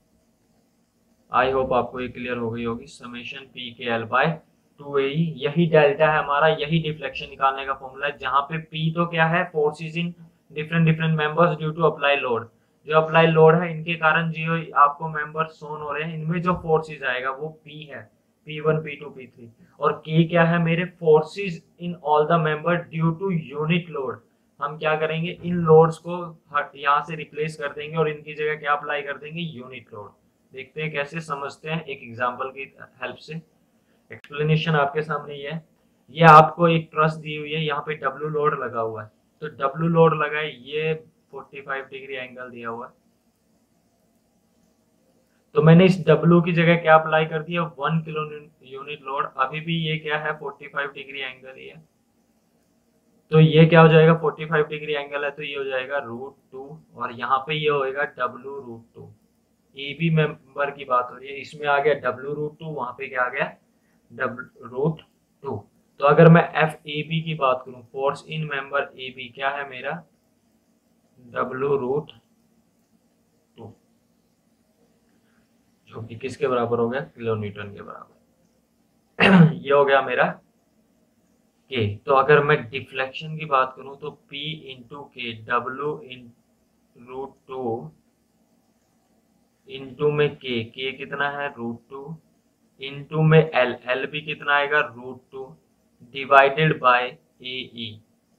I hope आपको ये क्लियर हो गई होगी, summation P K L by two A E. यही डेल्टा है हमारा, यही डिफ्लेक्शन निकालने का फॉर्मूला है, जहां पे P तो क्या है, forces in different different members due to apply load. जो अप्लाई लोड है इनके कारण जो आपको मेंबर्स शोन हो रहे हैं, इनमें जो फोर्सेस आएगा वो P है, P one P two P three. और K क्या है मेरे, forces in all the member due to unit load. हम क्या करेंगे, इन लोड्स को यहाँ से रिप्लेस कर देंगे और इनकी जगह क्या अप्लाई कर देंगे, यूनिट लोड। देखते हैं कैसे समझते हैं एक एग्जांपल की हेल्प से। एक्सप्लेनेशन आपके सामने ही है। ये आपको एक ट्रस दी हुई है, यहाँ पे डब्ल्यू लोड लगा हुआ है, तो डब्ल्यू लोड लगा है, ये पैंतालीस डिग्री एंगल दिया हुआ है। तो मैंने इस डब्ल्यू की जगह क्या अप्लाई कर दिया, वन किलो यूनिट लोड। अभी भी ये क्या है, पैंतालीस डिग्री एंगल ही है, तो ये क्या हो जाएगा, पैंतालीस डिग्री एंगल है तो ये हो जाएगा रूट टू, और यहाँ पे ये होएगा W root two. A B member की बात हो रही है, इसमें आ गया डब्ल्यू रूट टू, वहां पे क्या आ गया डब्ल्यू रूट टू। तो अगर मैं एफ ए बी की बात करूं, force in member A B क्या है मेरा, डब्ल्यू रूट टू, जो कि किसके बराबर हो गया, किलो न्यूटन के बराबर। ये हो गया मेरा के। तो अगर मैं डिफ्लेक्शन की बात करूं तो P into K, W in root two into में के, के कितना है रूट टू, इंटू में एल, एल भी कितना आएगा root two, divided by A E,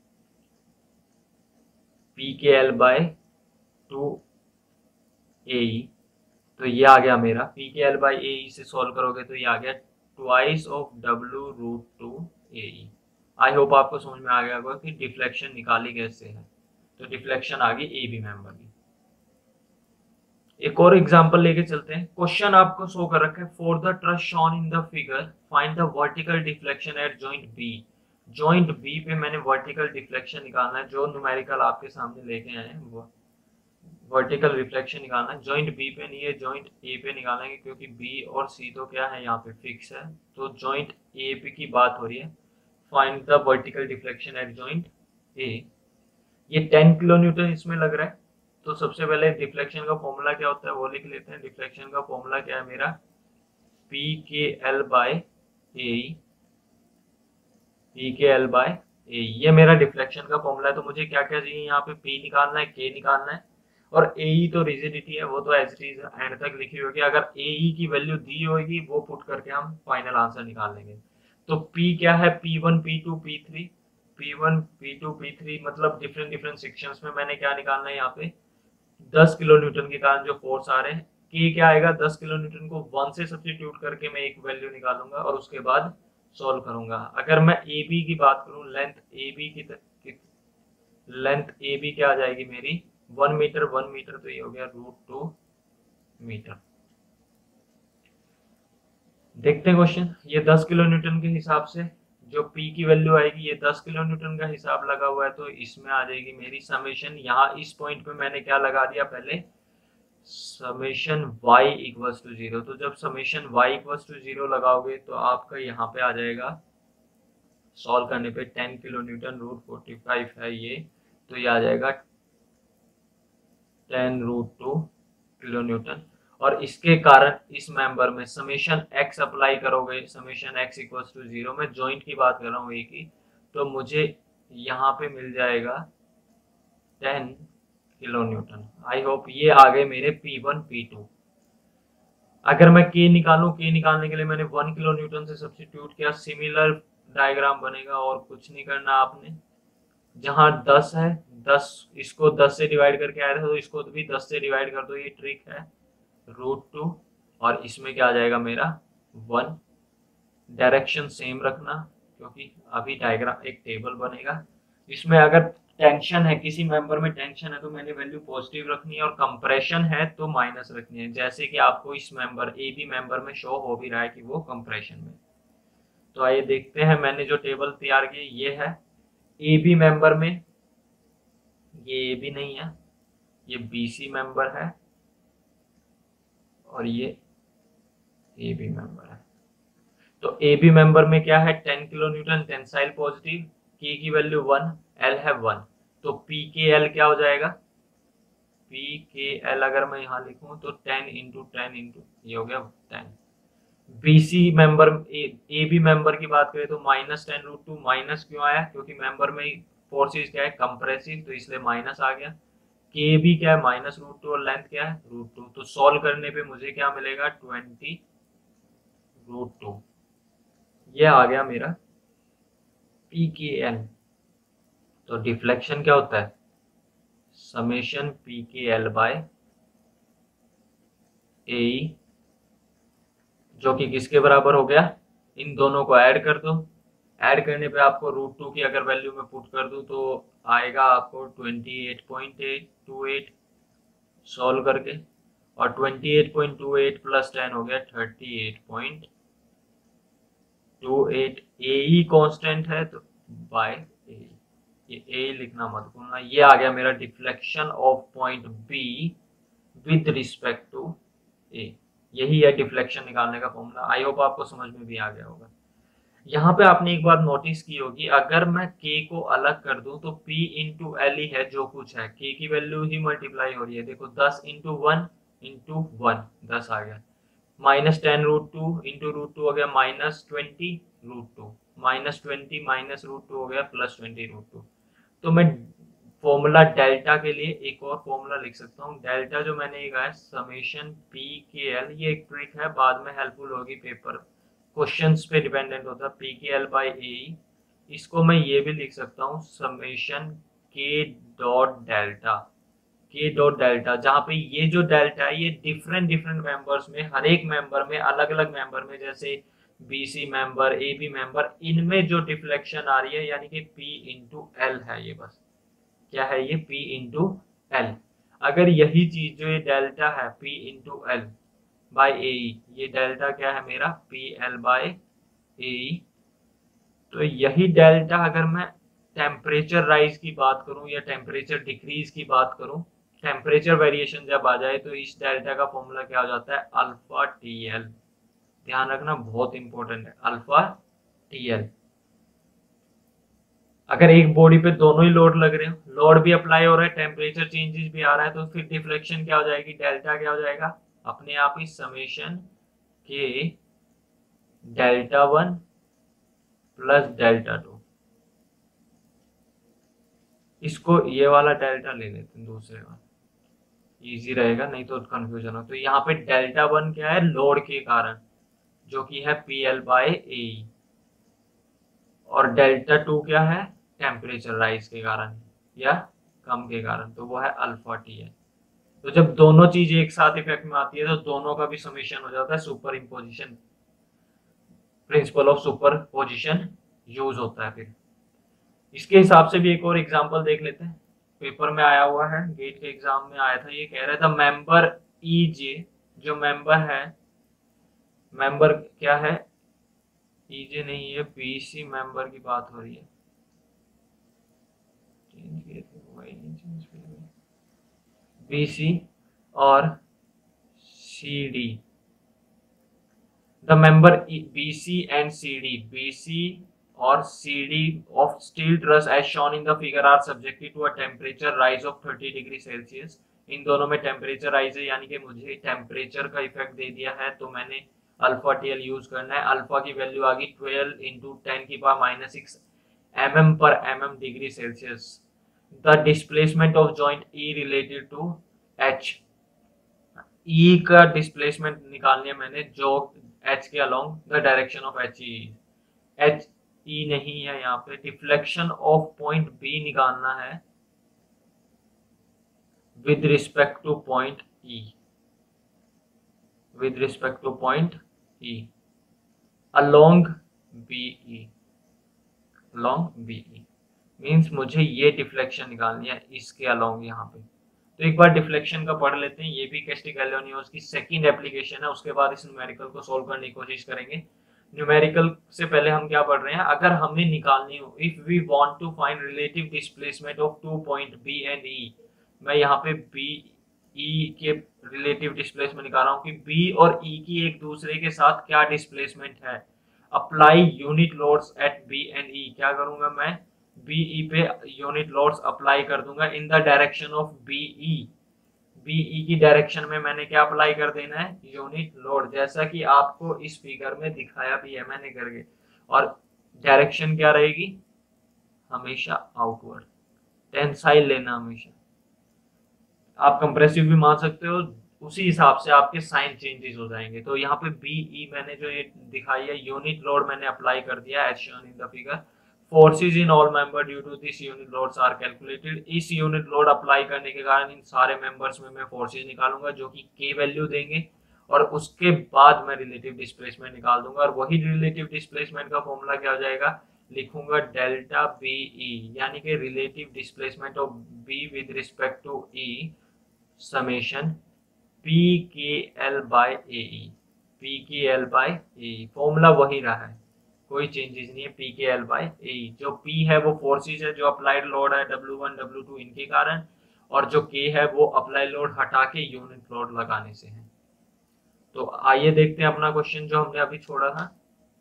P K L by two A E. तो ये आ गया मेरा P K L by A ई से सॉल्व करोगे तो ये आ गया twice of W root two A E. I hope आपको समझ में आ गया होगा कि डिफ्लेक्शन निकाली कैसे है। तो डिफ्लेक्शन आ गई ए बी मेंबर की। एक और एग्जांपल लेके चलते हैं। क्वेश्चन आपको शो कर रखा है, for the truss shown in the figure find the vertical deflection at joint B. Joint B पे मैंने वर्टिकल डिफ्लेक्शन निकालना है, जो न्यूमेरिकल आपके सामने लेके आए हैं वो वर्टिकल रिफ्लेक्शन निकालना है। जॉइंट बी पे नहीं है, जॉइंट ए पे निकालना है, क्योंकि बी और सी तो क्या है यहाँ पे फिक्स है। तो जॉइंट ए पे की बात हो रही है, find the vertical deflection at joint A. ये टेन किलो न्यूटन इसमें लग रहा है, तो सबसे पहले डिफ्लेक्शन का फॉर्मूला क्या होता है वो लिख लेते हैं। डिफ्लेक्शन का फॉर्मूला क्या है मेरा, P K L by A, P K L by A, ये मेरा डिफ्लेक्शन का फॉर्मूला है। तो मुझे क्या क्या चाहिए यहाँ पे, पी निकालना है, के निकालना है, और ए ई तो रिजिडिटी है, वो तो एज इट इज एंड तक लिखी होगी। अगर ए ई की वैल्यू दी होगी वो पुट करके हम फाइनल आंसर निकाल लेंगे। तो P क्या है, P one P two P three, P one P two P three, मतलब डिफरेंट डिफरेंट सेक्शंस में मैंने क्या निकालना है यहाँ पे, दस किलो न्यूटन के कारण जो फोर्स आ रहे हैं। K क्या आएगा, दस किलो न्यूटन को वन से सब्स्टिट्यूट करके मैं एक वैल्यू निकालूंगा और उसके बाद सॉल्व करूंगा। अगर मैं ए बी की बात करूं, लेंथ ए बी की, की लेंथ ए बी क्या आ जाएगी मेरी, वन मीटर, वन मीटर तो ये हो गया रूट टू मीटर। देखते हैं क्वेश्चन। ये दस किलो न्यूटन के हिसाब से जो P की वैल्यू आएगी, ये दस किलो न्यूटन का हिसाब लगा हुआ है, तो इसमें आ जाएगी मेरी समेशन। यहाँ इस पॉइंट पे मैंने क्या लगा दिया पहले, summation y equals to zero. तो जब summation y equals to zero लगाओगे तो आपका यहाँ पे आ जाएगा सॉल्व करने पे ten kilo newton root forty five है ये, तो ये आ जाएगा ten root two kilo newton. और इसके कारण इस मेंबर में समेशन x अप्लाई करोगे, summation x equals to zero, मैं जॉइंट की बात कर रहा हूँ एक ही, तो मुझे यहाँ पे मिल जाएगा ten kilo newton. I hope ये आ गए मेरे पी वन पी टू। अगर मैं K निकालूं, K निकालने के लिए मैंने वन किलो न्यूटन से सब्स्टिट्यूट किया, सिमिलर डायग्राम बनेगा और कुछ नहीं करना आपने। जहां दस है, दस इसको दस से डिवाइड करके आया था तो इसको भी दस से डिवाइड कर दो, ये ट्रिक है। रूट टू, और इसमें क्या आ जाएगा मेरा वन। डायरेक्शन सेम रखना, क्योंकि अभी डायग्राम एक टेबल बनेगा। इसमें अगर टेंशन है, किसी मेंबर में टेंशन है तो मैंने वैल्यू पॉजिटिव रखनी है, और कंप्रेशन है तो माइनस रखनी है, जैसे कि आपको इस मेंबर ए बी मेंबर में शो हो भी रहा है कि वो कंप्रेशन में। तो आइए देखते हैं, मैंने जो टेबल तैयार की ये है ए बी मेंबर में, ये ए बी नहीं है, ये बी सी मेंबर है, और ये ए बी मेंबर है। तो ए बी मेंबर में क्या है, ten kilo newton tensile positive, K की वैल्यू वन, एल है वन, तो पी के एल क्या हो जाएगा, पी के एल अगर मैं यहाँ लिखूं तो टेन इंटू टेन इंटू ये हो गया ten. BC member, A B member की बात करें तो minus ten root two, minus क्यों आया, क्योंकि मेंबर में फोर्सेस क्या है कंप्रेसिव, तो इसलिए माइनस आ गया। के बी क्या है माइनस रूट टू, और लेंथ क्या है रूट टू, तो सॉल्व करने पे मुझे क्या मिलेगा ट्वेंटी रूट टू। ये आ गया मेरा पी के एल। तो डिफ्लेक्शन क्या होता है, summation P K L by A, जो कि किसके बराबर हो गया, इन दोनों को ऐड कर दो। ऐड करने पे आपको रूट टू की अगर वैल्यू में पुट कर दूं तो आएगा आपको twenty eight point two eight solve करके, और twenty eight point two eight plus ten हो गया thirty eight point two eight. A ही कांस्टेंट है तो बाय ए, ये ए लिखना मत भूलना। ये आ गया मेरा deflection of point B with respect to A. यही है डिफ्लेक्शन निकालने का फॉर्मूला। आई होप आपको समझ में भी आ गया होगा। यहाँ पे आपने एक बात नोटिस की होगी, अगर मैं k को अलग कर दूं तो p इंटू एल ही है जो कुछ है, k की वैल्यू ही मल्टीप्लाई हो रही है। देखो दस इंटू वन इंटू वन, दस आ गया, minus ten root two into root two हो गया minus twenty root two, minus twenty minus root two हो गया प्लस ट्वेंटी रूट टू। तो मैं फॉर्मूला डेल्टा के लिए एक और फॉर्मूला लिख सकता हूँ। डेल्टा जो मैंने लिखा है समेशन पी के एल, ये एक ट्रिक है बाद में हेल्पफुल होगी, पेपर क्वेश्चंस पे डिपेंडेंट होता है, पी के एल बाई ए। इसको मैं ये भी लिख सकता हूँ summation K dot delta, K dot delta, जहाँ पे ये जो डेल्टा है ये डिफरेंट डिफरेंट मेंबर्स में, हर एक मेंबर में अलग अलग मेंबर में, जैसे BC member A B member, इनमें जो डिफ्लेक्शन आ रही है यानी कि पी इंटू एल है। ये बस क्या है, ये P इंटू एल। अगर यही चीज जो ये डेल्टा है P into L by A, ये डेल्टा क्या है मेरा पी एल बाई ए, तो यही डेल्टा अगर मैं टेम्परेचर राइज की बात करूं या टेम्परेचर डिक्रीज की बात करूं, टेम्परेचर वेरिएशन जब आ जाए तो इस डेल्टा का फॉर्मूला क्या हो जाता है अल्फा टी एल। ध्यान रखना बहुत इंपॉर्टेंट है, अल्फा टी एल। अगर एक बॉडी पे दोनों ही लोड लग रहे हो, लोड भी अप्लाई हो रहा है टेम्परेचर चेंजेस भी आ रहा है, तो फिर डिफ्लेक्शन क्या हो जाएगी, डेल्टा क्या हो जाएगा अपने आप ही समेशन के delta one plus delta two. इसको ये वाला डेल्टा ले लेते हैं दूसरे वाला, इजी रहेगा नहीं तो कंफ्यूजन हो। तो यहाँ पे डेल्टा वन क्या है लोड के कारण, जो कि है पी एल बाय ए, और डेल्टा टू क्या है टेम्परेचर राइज के कारण या कम के कारण, तो वो है अल्फा टी है। तो जब दोनों चीज एक साथ इफेक्ट में आती है तो दोनों का भी समेशन हो जाता है, superimposition, principle of superposition use होता है। फिर इसके हिसाब से भी एक और एग्जांपल देख लेते हैं, पेपर में आया हुआ है, गेट के एग्जाम में आया था। ये कह रहा था मेंबर ई जे, जो मेंबर है, मेंबर क्या है ई जे नहीं है, बीसी मेंबर की बात हो रही है, बीसी और CD, the member BC and CD, BC और CD of steel truss as shown in the figure are subjected to a temperature rise of thirty degree Celsius. इन दोनों में टेम्परेचर राइज है, यानी कि मुझे टेम्परेचर का इफेक्ट दे दिया है, तो मैंने अल्फा टी एल यूज करना है। अल्फा की वैल्यू आ गई ट्वेल्व इंटू टेन की power minus six m m per m m degree Celsius. The displacement of joint E related to H, E का डिस्प्लेसमेंट निकालनी है मैंने, जो एच के along the direction of H E, H E नहीं है, यहाँ पे डिफ्लेक्शन ऑफ पॉइंट बी निकालना है with respect to point E, with respect to point E along BE, along BE means मुझे ये डिफ्लेक्शन निकालनी है इसके अलोंग यहाँ पे। तो एक बार डिफ्लेक्शन का पढ़ लेते हैं, ये भी कैस्टिग्लियोनियोस की सेकंड एप्लीकेशन है, उसके बाद इस न्यूमेरिकल को सोल्व करने की कोशिश करेंगे। न्यूमेरिकल से पहले हम क्या पढ़ रहे हैं, अगर हमें निकालनी हो if we want to find relative displacement of two point B and E, मैं यहाँ पे बी ई के रिलेटिव डिस्प्लेसमेंट निकाल रहा हूँ कि बी और ई की एक दूसरे के साथ क्या डिस्प्लेसमेंट है। Apply unit loads at B and E, क्या करूंगा मैं बीई पे यूनिट लोड्स अप्लाई कर दूंगा in the direction of BE, BE की डायरेक्शन में मैंने क्या अप्लाई कर देना है, यूनिट लोड, जैसा कि आपको इस फिगर में दिखाया भी है मैंने करके। और डायरेक्शन क्या रहेगी, हमेशा आउटवर्ड, टेंसाइल लेना हमेशा। आप कंप्रेसिव भी मान सकते हो, उसी हिसाब से आपके साइन चेंजेस हो जाएंगे। तो यहाँ पे बीई मैंने जो ये दिखाई है यूनिट लोड मैंने अप्लाई कर दिया as shown in the figure. Forces in all member due to this unit loads are calculated, इस यूनिट लोड अप्लाई करने के कारण इन सारे मेंबर्स में मैं फोर्सेज निकालूंगा जो कि के वैल्यू देंगे, और उसके बाद मैं रिलेटिव डिस्प्लेसमेंट निकाल दूंगा। और वही रिलेटिव डिस्प्लेसमेंट का फॉर्मूला क्या हो जाएगा, लिखूंगा डेल्टा बीई, यानी कि relative displacement of B with respect to E summation P K L by A E, P K L by A, formula वही रहा है, कोई चेंजेस नहीं है, P K L by A. जो पी है वो फोर्सेज है, जो अप्लाइड लोड है डब्ल्यू वन डब्ल्यू टू इनके कारण, और जो के है वो अप्लाइड लोड हटा के यूनिट लोड लगाने से है। तो आइए देखते हैं अपना क्वेश्चन जो हमने अभी छोड़ा था।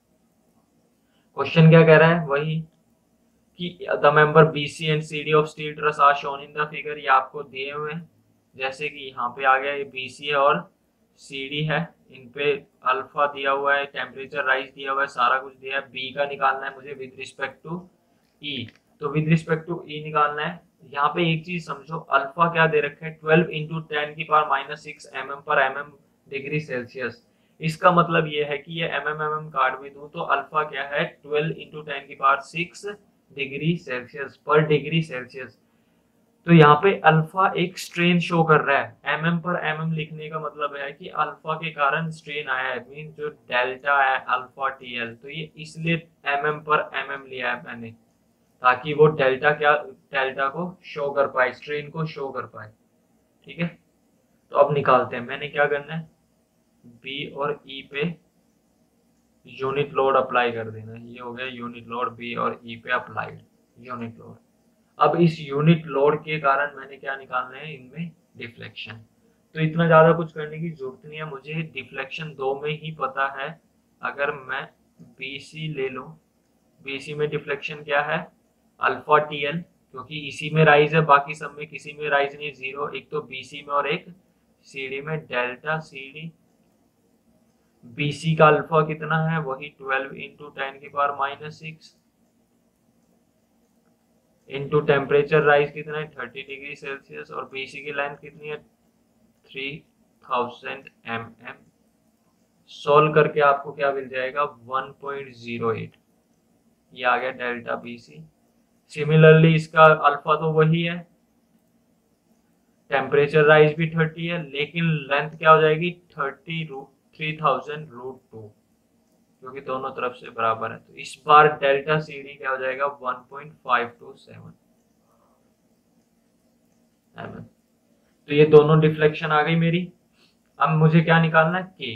क्वेश्चन क्या कह रहा है, वही कि the member BC and CD of steel truss are shown in the figure, ये आपको दिए हुए हैं, जैसे कि यहाँ पे आ गया ये बीसी है और सीडी है, इन पे अल्फा दिया हुआ है, टेम्परेचर राइज दिया हुआ है, सारा कुछ दिया है। बी का निकालना है मुझे विद रिस्पेक्ट टू ई, तो विद रिस्पेक्ट टू ई निकालना है। यहाँ पे एक चीज समझो, अल्फा क्या दे रखा है, ट्वेल्व इंटू टेन की power minus six m m per m m degree Celsius. इसका मतलब ये है कि ये एम एम एम एम काट भी दूं तो अल्फा क्या है, ट्वेल्व इंटू टेन की power six degree Celsius per degree Celsius. तो यहाँ पे अल्फा एक स्ट्रेन शो कर रहा है, m m per m m लिखने का मतलब है कि अल्फा के कारण स्ट्रेन आया है, मीन जो डेल्टा है अल्फा टी एल, तो ये इसलिए m m per m m लिया है मैंने, ताकि वो डेल्टा क्या डेल्टा को शो कर पाए, स्ट्रेन को शो कर पाए। ठीक है, तो अब निकालते हैं, मैंने क्या करना है, बी और ई पे यूनिट लोड अप्लाई कर देना है। ये हो गया यूनिट लोड, बी और ई पे अप्लाइड यूनिट लोड। अब इस यूनिट लोड के कारण मैंने क्या निकालना है, इनमें डिफ्लेक्शन। तो इतना ज्यादा कुछ करने की जरूरत नहीं है, मुझे डिफ्लेक्शन दो में ही पता है। अगर मैं बीसी ले लूं, बीसी में डिफ्लेक्शन क्या है, अल्फा टी एल, क्योंकि इसी में राइज है, बाकी सब में किसी में राइज नहीं, जीरो, एक तो बीसी में और एक सीडी में, डेल्टा सीडी। बीसी का अल्फा कितना है, वही ट्वेल्व इंटू टेन की power minus six into temperature rise कितना है, थर्टी डिग्री सेल्सियस, और बीसी की लेंथ कितनी है, three thousand m m. Solve करके आपको क्या मिल जाएगा, वन पॉइंट जीरो एट, ये आ गया डेल्टा बीसी। सिमिलरली इसका अल्फा तो वही है, टेम्परेचर राइज भी थर्टी है, लेकिन लेंथ क्या हो जाएगी, thirty root three thousand root two, क्योंकि दोनों तरफ से बराबर है। तो इस बार डेल्टा सीडी क्या हो जाएगा, one point five two seven m. तो ये दोनों डिफ्लेक्शन आ गई मेरी। अब मुझे क्या निकालना है, के,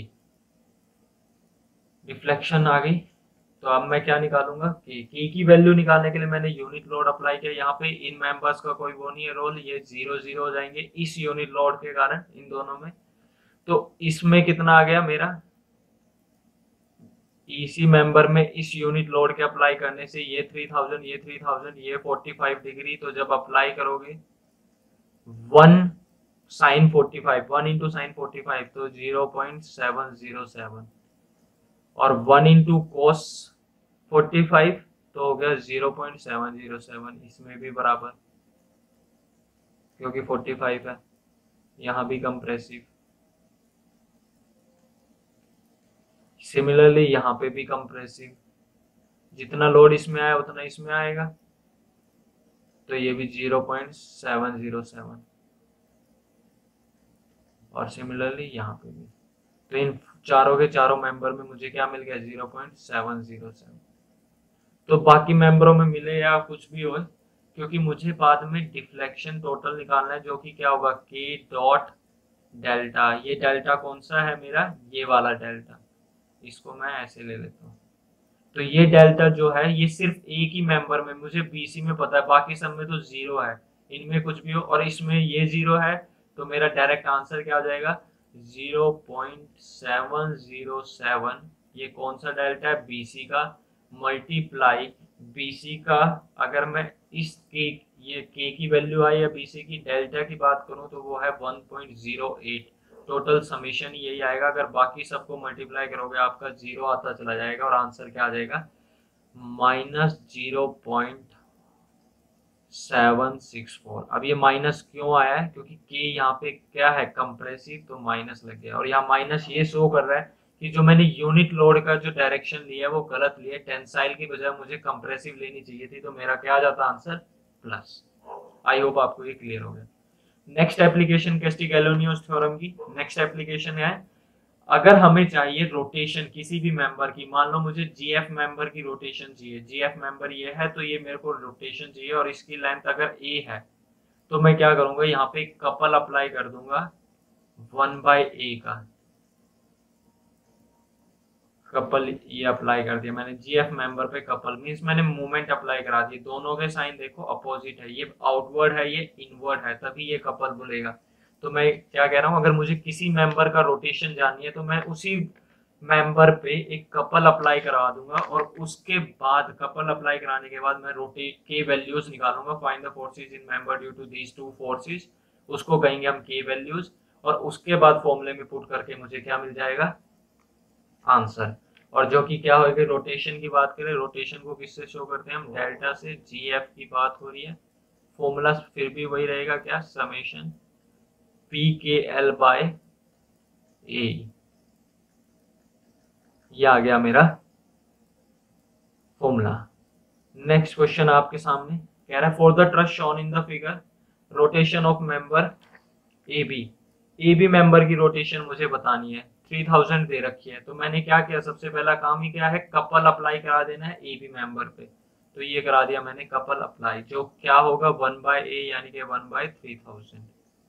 डिफ्लेक्शन आ गई, तो अब मैं क्या निकालूंगा, के। के की वैल्यू निकालने के लिए मैंने यूनिट लोड अप्लाई किया। यहाँ पे इन मेंबर्स का कोई वो नहीं है रोल, ये जीरो जीरो हो जाएंगे इस यूनिट लोड के कारण, इन दोनों में। तो इसमें कितना आ गया मेरा, इसी मेंबर में इस यूनिट लोड के अप्लाई करने से ये थ्री थाउजेंड, ये थ्री थाउजेंड, ये फोर्टी फाइव डिग्री, तो जब अप्लाई करोगे one sine forty five, one into sine forty five तो zero point seven zero seven, और one into cos forty five तो हो गया zero point seven zero seven, इसमें भी बराबर क्योंकि फोर्टी फाइव है, यहाँ भी कंप्रेसिव। सिमिलरली यहाँ पे भी कंप्रेसिव, जितना लोड इसमें आया उतना इसमें आएगा, तो ये भी zero point seven zero seven, और सिमिलरली यहाँ पे भी। तो इन चारों के चारों मेंबर में मुझे क्या मिल गया, zero point seven zero seven. तो बाकी मेंबरों में मिले या कुछ भी हो, क्योंकि मुझे बाद में डिफ्लेक्शन टोटल निकालना है, जो कि क्या होगा, के डॉट डेल्टा। ये डेल्टा कौन सा है मेरा, ये वाला डेल्टा, इसको मैं ऐसे ले लेता हूँ। तो ये डेल्टा जो है ये सिर्फ एक ही मेंबर में, मुझे बीसी में पता है, बाकी सब में तो जीरो है, इनमें कुछ भी हो और इसमें ये जीरो है, तो मेरा डायरेक्ट आंसर क्या हो जाएगा, zero point seven zero seven. ये कौन सा डेल्टा है, बीसी का, मल्टीप्लाई बीसी का, अगर मैं इस के ये के की वैल्यू आई या बीसी की डेल्टा की बात करूं तो वो है one point zero eight. Total summation यही आएगा, अगर बाकी सबको मल्टीप्लाई करोगे आपका जीरो आता चला जाएगा और आंसर क्या आ जाएगा, minus zero point seven six four. अब ये माइनस क्यों आया है, क्योंकि के यहाँ पे क्या है, कंप्रेसिव, तो माइनस लग गया। और यहाँ माइनस ये शो कर रहा है कि जो मैंने यूनिट लोड का जो डायरेक्शन लिया है वो गलत लिया, टेंसाइल की बजाय मुझे कंप्रेसिव लेनी चाहिए थी, तो मेरा क्या आ जाता आंसर, प्लस। आई होप आपको ये क्लियर हो गया। नेक्स्ट एप्लीकेशन कैस्टिग्लियानोस थ्योरम की नेक्स्ट एप्लीकेशन है, अगर हमें चाहिए रोटेशन किसी भी मेंबर की, मान लो मुझे जीएफ मेंबर की रोटेशन चाहिए, जीएफ मेंबर ये है तो ये मेरे को रोटेशन चाहिए और इसकी लेंथ अगर ए है, तो मैं क्या करूंगा, यहाँ पे कपल अप्लाई कर दूंगा वन बाय ए का, कपल ये अप्लाई कर दिया मैंने जीएफ मेंबर पे, कपल मींस मैंने मूवमेंट अप्लाई करा दी। दोनों के साइन देखो अपोजिट है, ये आउटवर्ड है ये इनवर्ड है, तभी ये कपल बोलेगा। तो मैं क्या कह रहा हूँ, अगर मुझे किसी मेंबर का रोटेशन जाननी है तो मैं उसी मेंबर पे एक कपल अप्लाई करा दूंगा और उसके बाद कपल अप्लाई कराने के बाद मैं रोटेट के वैल्यूज निकालूंगा, find the forces in member due to these two forces, उसको कहेंगे हम के वैल्यूज, और उसके बाद फॉर्मूले में पुट करके मुझे क्या मिल जाएगा, आंसर। और जो कि क्या होगी, रोटेशन की बात करें, रोटेशन को किससे शो करते हैं हम, डेल्टा से। जीएफ की बात हो रही है, फॉर्मूला फिर भी वही रहेगा, क्या, summation P K L by A. ये आ गया मेरा फॉर्मूला। नेक्स्ट क्वेश्चन आपके सामने कह रहा है, for the truss shown in the figure rotation of member A B. A B member की रोटेशन मुझे बतानी है, थ्री थाउजेंड दे रखी है, तो मैंने क्या किया, सबसे पहला काम ही क्या है, कपल अप्लाई करा देना है ए बी मेंबर पे, तो ये करा दिया मैंने कपल अप्लाई, जो क्या होगा वन बाय ए यानी कि one by three thousand,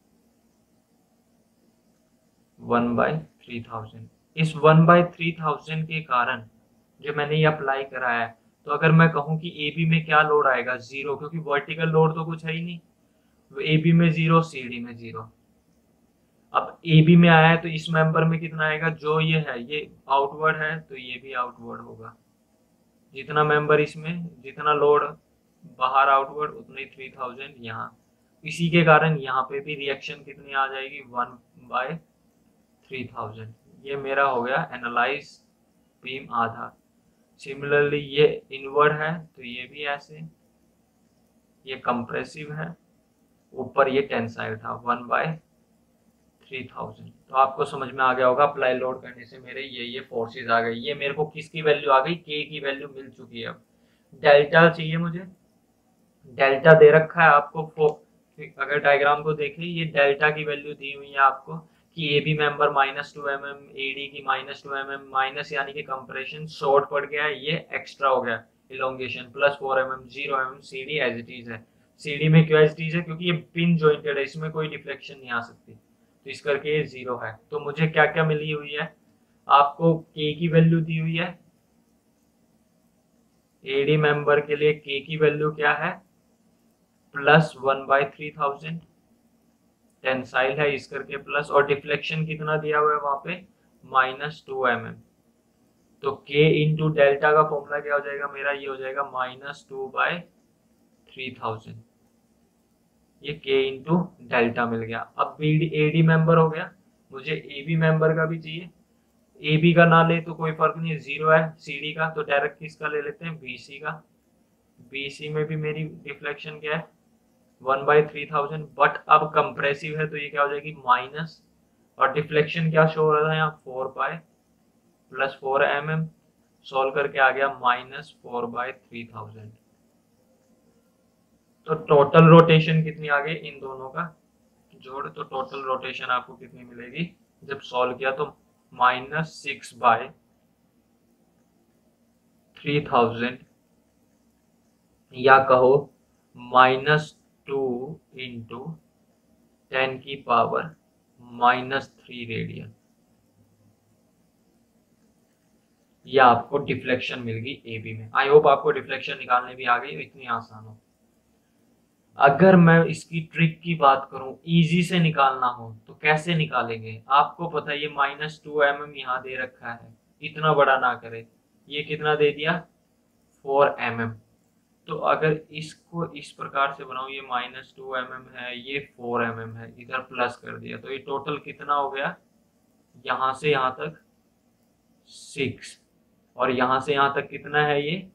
one by three thousand. इस वन बाय थ्री थाउजेंड के कारण जो मैंने ये अप्लाई कराया है, तो अगर मैं कहूँ कि ए बी में क्या लोड आएगा, जीरो, क्योंकि वर्टिकल लोड तो कुछ है ही नहीं, ए बी में जीरो, सी डी में जीरो। अब ए बी में आया है तो इस मेंबर में कितना आएगा, जो ये है ये आउटवर्ड है तो ये भी आउटवर्ड होगा, जितना मेंबर इसमें, जितना लोड बाहर आउटवर्ड उतना ही थ्री थाउजेंड यहाँ। इसी के कारण यहाँ पे भी रिएक्शन कितनी आ जाएगी, वन बाय थ्री थाउजेंड। ये मेरा हो गया एनालाइज बीम आधा। सिमिलरली ये इनवर्ड है तो ये भी ऐसे, ये कंप्रेसिव है, ऊपर ये टेंसाइल था, वन बाय थ्री थाउजेंड। तो आपको समझ में आ गया होगा, अप्लाई लोड करने से मेरे ये ये फोर्सेस आ गई। ये मेरे को किसकी वैल्यू आ गई, के की वैल्यू मिल चुकी है। अब डेल्टा चाहिए मुझे, डेल्टा दे रखा है आपको, अगर डायग्राम को देखें ये डेल्टा की वैल्यू दी हुई है आपको कि A B member minus two m m, A D की minus two m m, minus यानी कि कंप्रेशन शॉर्ट पड़ गया है, ये एक्स्ट्रा हो गया elongation, plus four m m, zero m m, C D as it is है। सी डी में क्यों एज इट इज है, क्योंकि ये पिन जॉइंटेड है, इसमें कोई डिफ्लेक्शन नहीं आ सकती, तो इस करके ये जीरो है। तो मुझे क्या क्या मिली हुई है, आपको के की वैल्यू दी हुई है, एडी मेंबर के लिए के की वैल्यू क्या है, plus one by three thousand, tensile है इस करके प्लस, और डिफ्लेक्शन कितना दिया हुआ है वहां पे, माइनस टू एम एम। तो के इंटू डेल्टा का फॉर्मूला क्या हो जाएगा मेरा, ये हो जाएगा minus two by three thousand, ये के इंटू डेल्टा मिल गया। अब B D A D member हो गया, मुझे ए बी मेंबर का भी चाहिए, ए बी का ना ले तो कोई फर्क नहीं है, जीरो है, सी डी का तो डायरेक्ट किसका ले लेते हैं, बी सी का। बी सी में भी मेरी डिफ्लेक्शन क्या है, one by three thousand, but अब कंप्रेसिव है तो ये क्या हो जाएगी माइनस, और डिफ्लेक्शन क्या शो हो रहा था यहाँ, four by plus four m m. Solve करके आ गया minus four by three thousand. तो टोटल रोटेशन कितनी आ गई इन दोनों का जोड़, तो टोटल रोटेशन आपको कितनी मिलेगी जब सॉल्व किया, तो minus six by three thousand, या कहो माइनस टू इंटू टेन की पावर माइनस थ्री रेडियन। या आपको डिफ्लेक्शन मिल गई ए बी में। आई होप आपको डिफ्लेक्शन निकालने भी आ गई, इतनी आसान हो। अगर मैं इसकी ट्रिक की बात करूं, इजी से निकालना हो तो कैसे निकालेंगे? आपको पता है ये माइनस टू एम एम यहाँ दे रखा है, इतना बड़ा ना करे, ये कितना दे दिया फोर एम एम। तो अगर इसको इस प्रकार से बनाऊं, ये माइनस टू एम एम है, ये फोर एम एम है, इधर प्लस कर दिया, तो ये टोटल कितना हो गया, यहाँ से यहाँ तक सिक्स, और यहाँ से यहाँ तक कितना है ये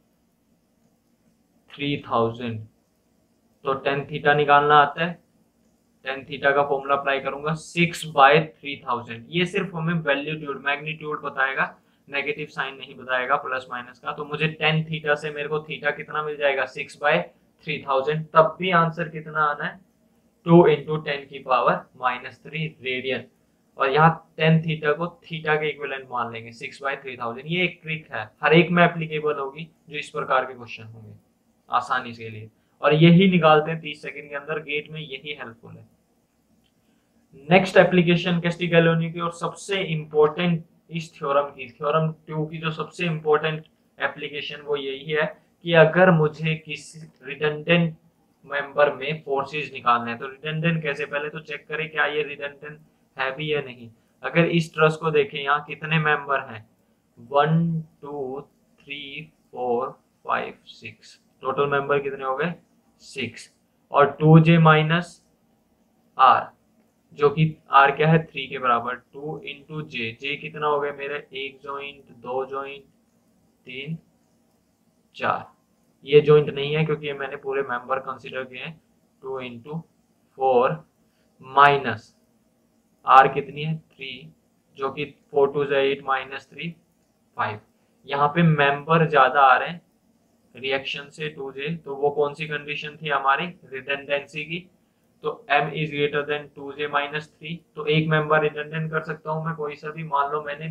थ्री थाउजेंड। तो टेन थीटा निकालना आता है, टेन थीटा का फॉर्मूला अप्लाई करूंगा, सिक्स बाय थ्री थाउजेंड। ये सिर्फ हमें वैल्यूट्यूड मैग्नीट्यूड बताएगा, नेगेटिव साइन नहीं बताएगा प्लस माइनस का। तो मुझे टेन थीटा से मेरे को थीटा कितना मिल जाएगा, सिक्स बाय थ्री थाउजेंड। तब भी आंसर कितना आना है, टू इंटू टेन की पावर माइनस थ्री रेडियन। और यहाँ टेन थीटा को थीटा के इक्विवेलेंट मान लेंगे, सिक्स बाय थ्री थाउजेंड। ये एक ट्रिक है, हर एक में एप्लीकेबल होगी जो इस प्रकार के क्वेश्चन होंगे आसानी के लिए, और यही निकालते हैं तीस सेकंड के अंदर, गेट में यही हेल्पफुल है। नेक्स्ट एप्लीकेशन कैस्टिग्लियानो की, और सबसे इंपॉर्टेंट इस थ्योरम की, थ्योरम टू की जो सबसे इंपॉर्टेंट एप्लीकेशन वो यही है कि अगर मुझे किसी रिडंडेंट मेंबर में फोर्सेस निकालने हैं, तो रिडंडेंट कैसे, पहले तो चेक करें क्या ये रिडंडेंट है भी या नहीं। अगर इस ट्रस को देखें, यहाँ कितने मेंबर हैं, one two three four five six, total member कितने हो गए सिक्स, और टू जे माइनस आर, जो कि आर क्या है थ्री के बराबर, टू इंटू जे, जे कितना हो गया मेरे, एक जॉइंट, दो जॉइंट, तीन, चार। ये जॉइंट नहीं है क्योंकि ये मैंने पूरे मेंबर कंसीडर किए हैं, two into four minus R कितनी है थ्री, जो कि four two J eight minus three five. यहाँ पे मेंबर ज्यादा आ रहे हैं रिएक्शन से टू जे, तो वो कौन सी कंडीशन थी हमारी, रिडंडेंसी की। तो m is greater than two J minus three, तो एक मेंबर रिडंडेंट कर सकता हूं मैं कोई सा भी, मान लो मैंने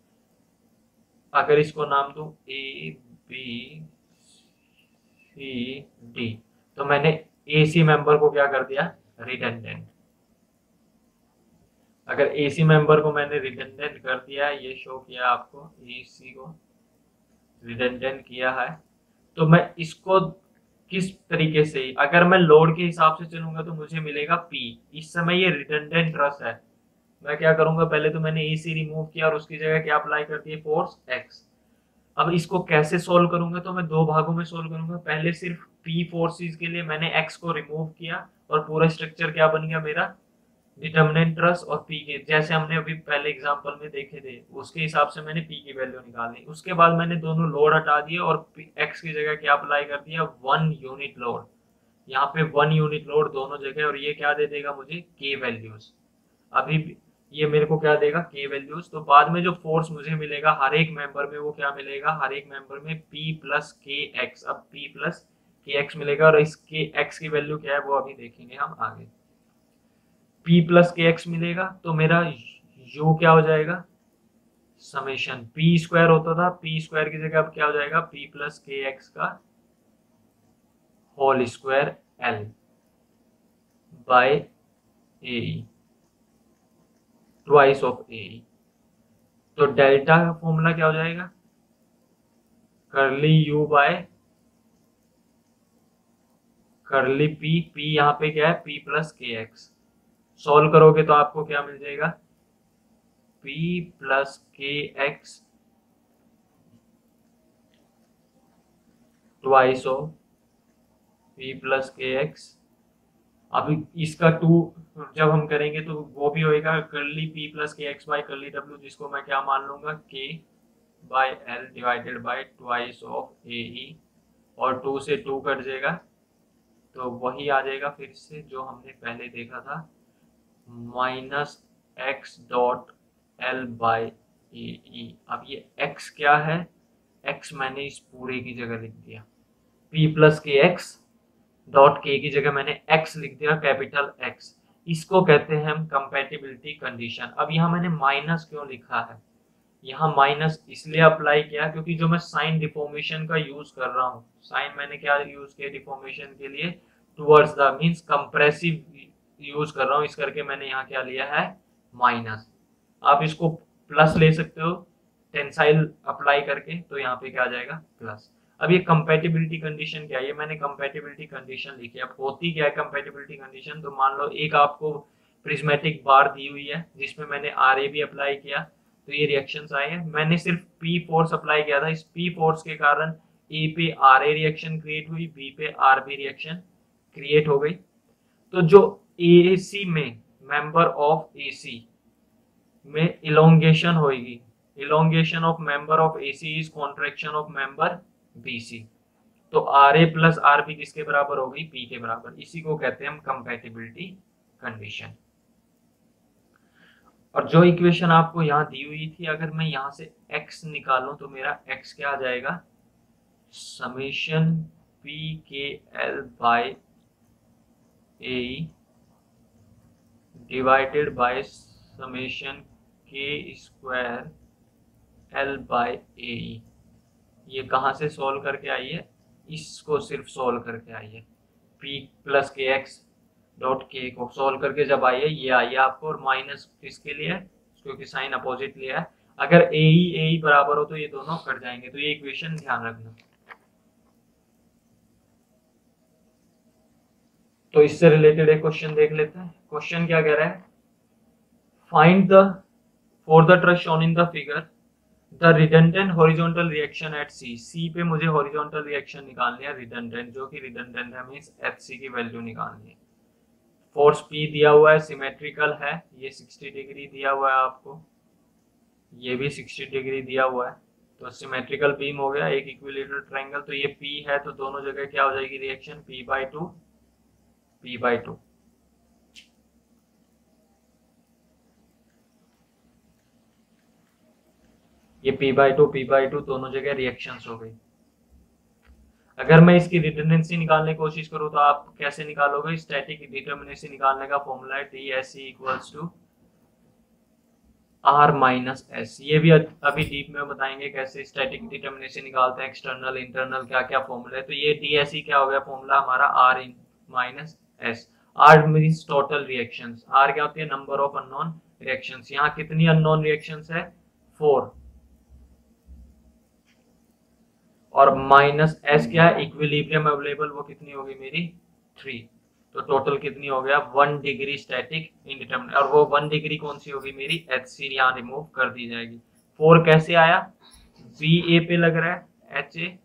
अगर इसको नाम दूं ए बी सी डी, तो मैंने ए सी मेंबर को क्या कर दिया रिडंडेंट। अगर ए सी मेंबर को मैंने रिडंडेंट कर दिया, ये शो किया आपको, ए सी को रिडंडेंट किया है, तो मैं इसको किस तरीके से, अगर मैं लोड के हिसाब से चलूंगा तो मुझे मिलेगा P। इस समय ये रिडंडेंट ट्रस है, मैं क्या करूंगा, पहले तो मैंने ए सी रिमूव किया और उसकी जगह क्या अप्लाई कर दिया, फोर्स X। अब इसको कैसे सोल्व करूंगा, तो मैं दो भागों में सोल्व करूंगा। पहले सिर्फ P फोर्सेस के लिए मैंने X को रिमूव किया और पूरा स्ट्रक्चर क्या बन गया मेरा, डिटर्मिनेंट ट्रस और P के, जैसे हमने अभी पहले एग्जांपल में देखे थे उसके हिसाब से मैंने P की वैल्यू निकाली। उसके बाद मैंने दोनों लोड हटा दिए और X की जगह क्या अप्लाई कर दिया, वन यूनिट लोड। यहाँ पे वन यूनिट लोड दोनों जगह, और ये क्या दे देगा मुझे K वैल्यूज। अभी ये मेरे को क्या देगा K वैल्यूज। तो बाद में जो फोर्स मुझे मिलेगा हर एक मेंबर में, वो क्या मिलेगा, हर एक मेंबर में P प्लस के एक्स। अब P प्लस के एक्स मिलेगा, और इसके X की वैल्यू क्या है वो अभी देखेंगे हम आगे। P प्लस के एक्स मिलेगा, तो मेरा U क्या हो जाएगा, समेशन P स्क्वायर होता था, P स्क्वायर की जगह अब क्या हो जाएगा, P प्लस के एक्स का whole square L by A, twice of A. तो डेल्टा का फॉर्मूला क्या हो जाएगा, curly U by curly P, P यहाँ पे क्या है P plus K X. Solve करोगे तो आपको क्या मिल जाएगा, P plus K X twice of P plus K X. अभी इसका टू जब हम करेंगे तो वो भी होएगा curly P plus K X by curly W, जिसको मैं क्या मान लूंगा K by L divided by twice of A E, और टू से टू कट जाएगा तो वही आ जाएगा फिर से जो हमने पहले देखा था, minus X dot L by A E. अब ये x क्या है, एक्स मैंने इस पूरे की जगह लिख दिया, P plus K X dot K की जगह मैंने एक्स लिख दिया, कैपिटल एक्स। इसको कहते हैं हम कंपैटिबिलिटी कंडीशन। अब यहाँ मैंने माइनस क्यों लिखा है, यहाँ माइनस इसलिए अप्लाई किया क्योंकि जो मैं साइन डिफॉर्मेशन का यूज कर रहा हूँ, साइन मैंने क्या यूज किया डिफॉर्मेशन के लिए, towards the means compressive use कर रहा हूँ, इस करके मैंने यहाँ क्या लिया है माइनस। आप इसको प्लस ले सकते हो टेंसाइल अप्लाई करके, तो यहाँ पे क्या आ जाएगा प्लस। अब ये कंपैटिबिलिटी कंडीशन क्या है, ये मैंने कंपैटिबिलिटी कंडीशन लिखी है। अब होती क्या है कंपैटिबिलिटी कंडीशन, तो मान लो एक आपको प्रिज्मेटिक बार दी हुई है जिसमें मैंने आर ए भी अप्लाई किया, तो ये रिएक्शंस आए हैं। मैंने सिर्फ पी फोर्स अप्लाई किया था, इस पी फोर्स के कारण ए पे आर ए रिएक्शन क्रिएट हुई, बी पे आर बी रिएक्शन क्रिएट हो गई। तो जो ए सी में मेंबर ऑफ ए सी में इलोंगेशन होगी, elongation of member of A C is contraction of member B C, तो R A plus R B किसके बराबर होगी, पी के बराबर। इसी को कहते हैं हम कंपैटिबिलिटी कंडीशन। और जो इक्वेशन आपको यहाँ दी हुई थी, अगर मैं यहाँ से x निकालूं तो मेरा x क्या आ जाएगा, summation P K L by A divided by summation K square L by A. ये कहाँ से सॉल्व करके आई है, इसको सिर्फ सॉल्व करके आई है, p plus K X dot K को सॉल्व करके जब आई है ये आई है आपको, और माइनस किसके लिए है क्योंकि साइन अपोजिट लिया है। अगर ए ई ए ई बराबर हो तो ये दोनों कट जाएंगे, तो ये इक्वेशन ध्यान रखना। तो इससे रिलेटेड एक क्वेश्चन देख लेते हैं। क्वेश्चन क्या कह रहा है, find the for the truss shown in the figure the redundant horizontal reaction at C. C पे मुझे हॉरिजॉन्टल रिएक्शन निकालनी है रिडंडेंट, जो कि रिडंडेंट है मींस एच सी की वैल्यू निकालनी है। फोर्स P दिया हुआ है, सिमेट्रिकल है, ये साठ डिग्री दिया हुआ है आपको, ये भी साठ डिग्री दिया हुआ है, तो सिमेट्रिकल बीम हो गया, एक इक्विलेटरल ट्रायंगल। तो ये P है तो दोनों जगह क्या हो जाएगी reaction, P by two P by two. ये P by two P by two दोनों जगह रिएक्शंस हो गई। अगर मैं इसकी रिडंडेंसी निकालने की कोशिश करूं तो आप कैसे निकालोगे, स्टैटिक डिटर्मिनेसी निकालने का फॉर्मूला है D S C equals to R minus S. ये भी अभी डीप में बताएंगे कैसे स्टैटिक डिटर्मिनेसी निकालते हैं, एक्सटर्नल इंटरनल क्या क्या फॉर्मूला है। तो ये डी एस सी क्या हो गया फॉर्मूला हमारा, R in minus S. R means total reactions, R क्या होती है नंबर ऑफ अननोन रिएक्शंस। यहाँ कितनी अननोन रिएक्शंस है, फोर, और माइनस एस क्या है इक्विलिब्रियम अवेलेबल, वो कितनी होगी मेरी थ्री। तो टोटल कितनी हो गया वन डिग्री स्टैटिक इंडिटरमिनेट, और वो वन डिग्री कौन सी होगी मेरी एच सी, यहाँ रिमूव कर दी जाएगी। फोर कैसे आया, बी ए पे लग रहा है, एच ए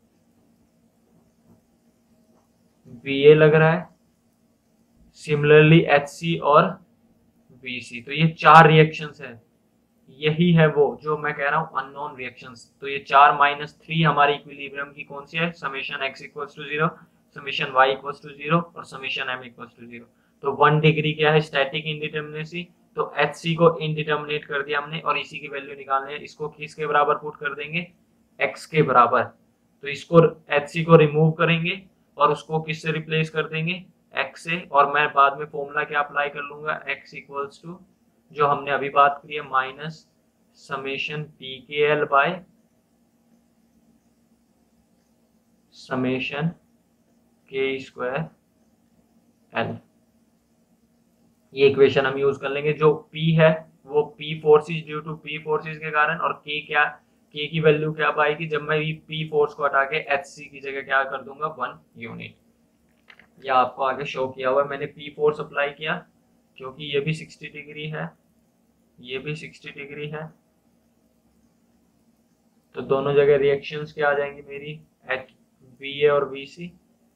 बी ए लग रहा है, सिमिलरली एच सी और बी सी। तो ये चार रिएक्शंस है, यही है वो जो मैं कह रहा हूँ अननोन रिएक्शंस। तो ये चार माइनस थ्री हमारी इक्विलिब्रियम की कौन सी है, summation X equals to zero, summation Y equals to zero और summation M equals to zero. तो वन डिग्री क्या है स्टैटिक इंडिटरमिनेसी, तो एच सी को इंडिटरमिनेट कर दिया हमने, और इसी की वैल्यू निकालनी है। इसको किसके बराबर पुट कर देंगे, एक्स के बराबर। तो इसको एच सी को रिमूव करेंगे और उसको किससे रिप्लेस कर देंगे, एक्स से, और मैं बाद में फॉर्मूला क्या अप्लाई कर लूंगा, एक्स इक्वल्स टू जो हमने अभी बात करी है minus summation P K L by summation K square L. ये इक्वेशन हम यूज कर लेंगे। जो P है वो P forces due to P forces के कारण, और K क्या, K की वैल्यू क्या आएगी जब मैं P फोर्स को हटा के H C की जगह क्या कर दूंगा वन यूनिट। या आपको आगे शो किया हुआ है, मैंने P फोर्स अप्लाई किया क्योंकि ये भी साठ डिग्री है, ये भी साठ डिग्री है, तो दोनों जगह रिएक्शंस क्या आ जाएंगी मेरी, एच बी ए और B C,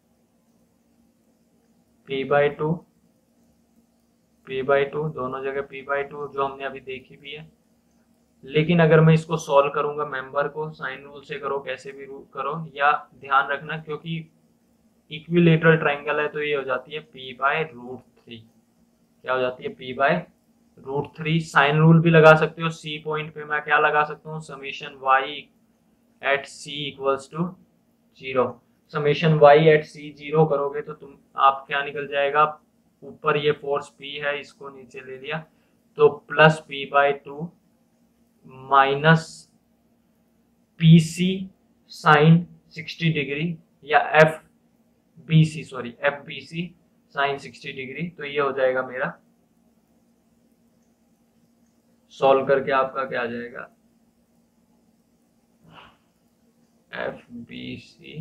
P by two P by two दोनों जगह पी बाई टू जो हमने अभी देखी भी है। लेकिन अगर मैं इसको सॉल्व करूंगा मेंबर को साइन रूल से करो, कैसे भी रूल करो, या ध्यान रखना क्योंकि इक्विलेटरल ट्रायंगल है तो ये हो जाती है पी बाय रूट थ्री, क्या हो जाती है P by root three. Sine rule भी लगा सकते हो, सी पॉइंट पे मैं क्या लगा सकता हूँ, summation Y at C equals to zero. Summation Y at C zero करोगे तो तुम आप क्या निकल जाएगा, ऊपर ये फोर्स पी है इसको नीचे ले लिया तो plus P by two minus P C sine sixty degree या F B C sorry F B C sine sixty degree. तो ये हो जाएगा मेरा, सॉल्व करके आपका क्या आ जाएगा, F B C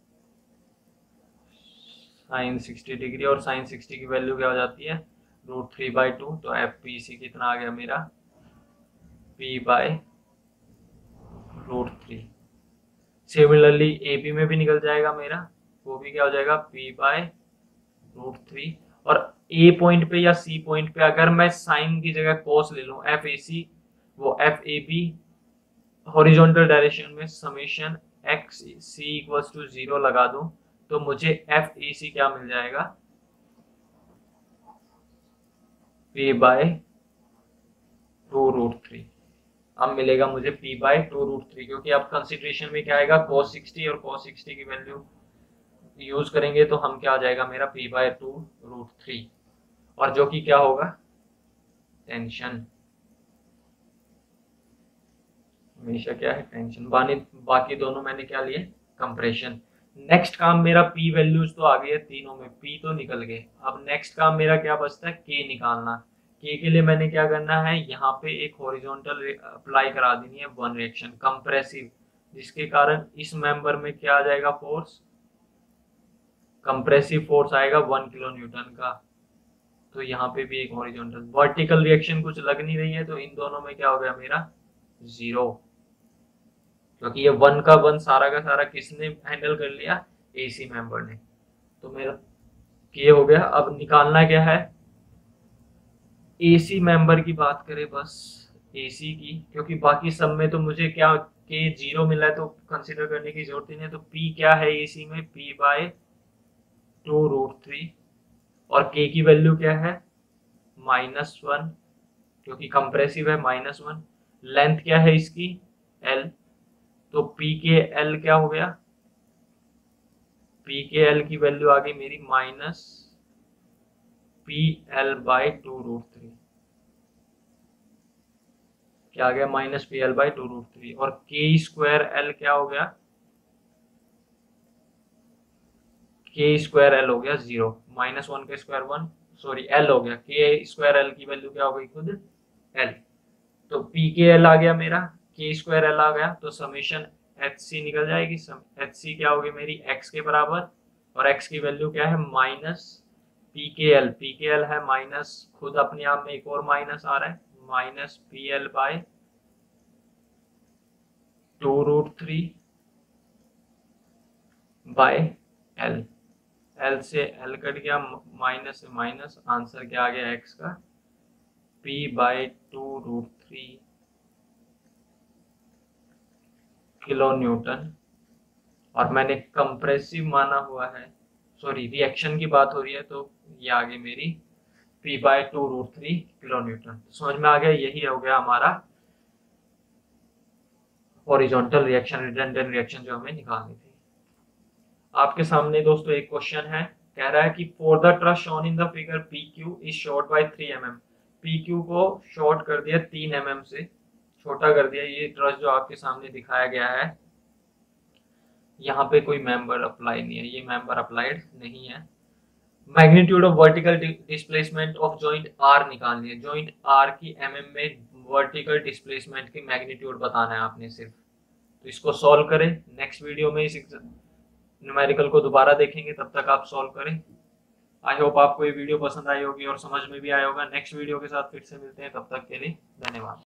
sine sixty degree और साइन सिक्सटी की वैल्यू क्या हो जाती है रूट थ्री बाई टू। तो एफ बी सी कितना आ गया मेरा, P by root three. Similarly A B में भी निकल जाएगा मेरा, वो भी क्या हो जाएगा पी बाय रूट थ्री। और ए पॉइंट पे या सी पॉइंट पे अगर मैं साइन की जगह कोस ले लूं, एफ ए सी वो F A B horizontal direction में summation X C equals to zero लगा दूं तो मुझे एफ ए सी क्या मिल जाएगा, P by two root three. अब मिलेगा मुझे p by two root three, क्योंकि अब कंसिडरेशन में क्या आएगा cos सिक्सटी और cos सिक्सटी की वैल्यू यूज करेंगे तो हम क्या आ जाएगा मेरा p by two root three, और जो कि क्या होगा टेंशन, हमेशा क्या है टेंशन। बाकी दोनों मैंने क्या लिए कंप्रेशन। नेक्स्ट काम मेरा p वैल्यूज तो आ गई है तीनों में, p तो निकल गए। अब नेक्स्ट काम मेरा क्या बचता है k निकालना। k के लिए मैंने क्या करना है, यहाँ पे एक हॉरिजॉन्टल अप्लाई करा देनी है वन रिएक्शन कंप्रेसिव, जिसके कारण इस मेंबर में क्या आ जाएगा फोर्स, कंप्रेसिव फोर्स आएगा वन किलो न्यूटन का। तो यहाँ पे भी एक हॉरिजॉन्टल वर्टिकल रिएक्शन कुछ लग नहीं रही है तो इन दोनों में क्या हो गया मेरा जीरो, क्योंकि ये वन का वन सारा का सारा किसने हैंडल कर लिया, एसी मेंबर ने। तो मेरा ये हो गया। अब निकालना क्या है, एसी मेंबर की बात करें बस एसी की, क्योंकि बाकी सब में तो मुझे क्या के जीरो मिला है तो कंसीडर करने की जरूरत ही नहीं है। तो पी क्या है एसी में, P by two root three, और के की वैल्यू क्या है माइनस वन, क्योंकि कंप्रेसिव है माइनस वन। लेंथ क्या है इसकी एल, तो पी के एल क्या हो गया, पी के एल की वैल्यू आ गई मेरी minus P L by two root three, क्या आ गया minus P L by two root three. और के स्क्वायर एल क्या हो गया, के स्क्वायर एल हो गया जीरो, माइनस वन का स्क्वायर वन सॉरी एल हो गया, के स्क्वायर एल की वैल्यू क्या हो गई खुद एल। तो पी के एल आ गया मेरा, के स्क्वायर एल आ गया, तो समेशन एच सी निकल जाएगी। एच सी क्या होगी मेरी एक्स के बराबर, और एक्स की वैल्यू क्या है minus P K L, P K L है माइनस, खुद अपने आप में एक और माइनस आ रहा है minus P L by two root three by L, L से एल कट गया माइनस से माइनस, आंसर क्या आ गया एक्स का P by two root three kilo newton. और मैंने कंप्रेसिव माना हुआ है, सॉरी रिएक्शन की बात हो रही है तो ये आ गई मेरी P by two root three kilo newton. समझ में आ गया, यही हो गया हमारा हॉरिजॉन्टल रिएक्शन, रिडंडेंट रिएक्शन जो हमें निकालनी थी। आपके सामने दोस्तों एक क्वेश्चन है, कह रहा है कि for the truss shown in the figure P Q is short by three M M, P Q को शॉर्ट कर दिया तीन एम एम से, छोटा कर दिया। ये ट्रस जो आपके सामने दिखाया गया है, यहाँ पे कोई मेंबर अप्लाई नहीं है, ये मेंबर अप्लाइड नहीं है। Magnitude of vertical displacement of joint R निकालनी है, जॉइंट आर की एमएम में वर्टिकल डिस्प्लेसमेंट की मैग्नीट्यूड बताना है आपने सिर्फ। तो इसको सॉल्व करें, नेक्स्ट वीडियो में इस न्यूमेरिकल को दोबारा देखेंगे, तब तक आप सॉल्व करें। आई होप आपको ये वीडियो पसंद आई होगी और समझ में भी आया होगा। नेक्स्ट वीडियो के साथ फिर से मिलते हैं, तब तक के लिए धन्यवाद।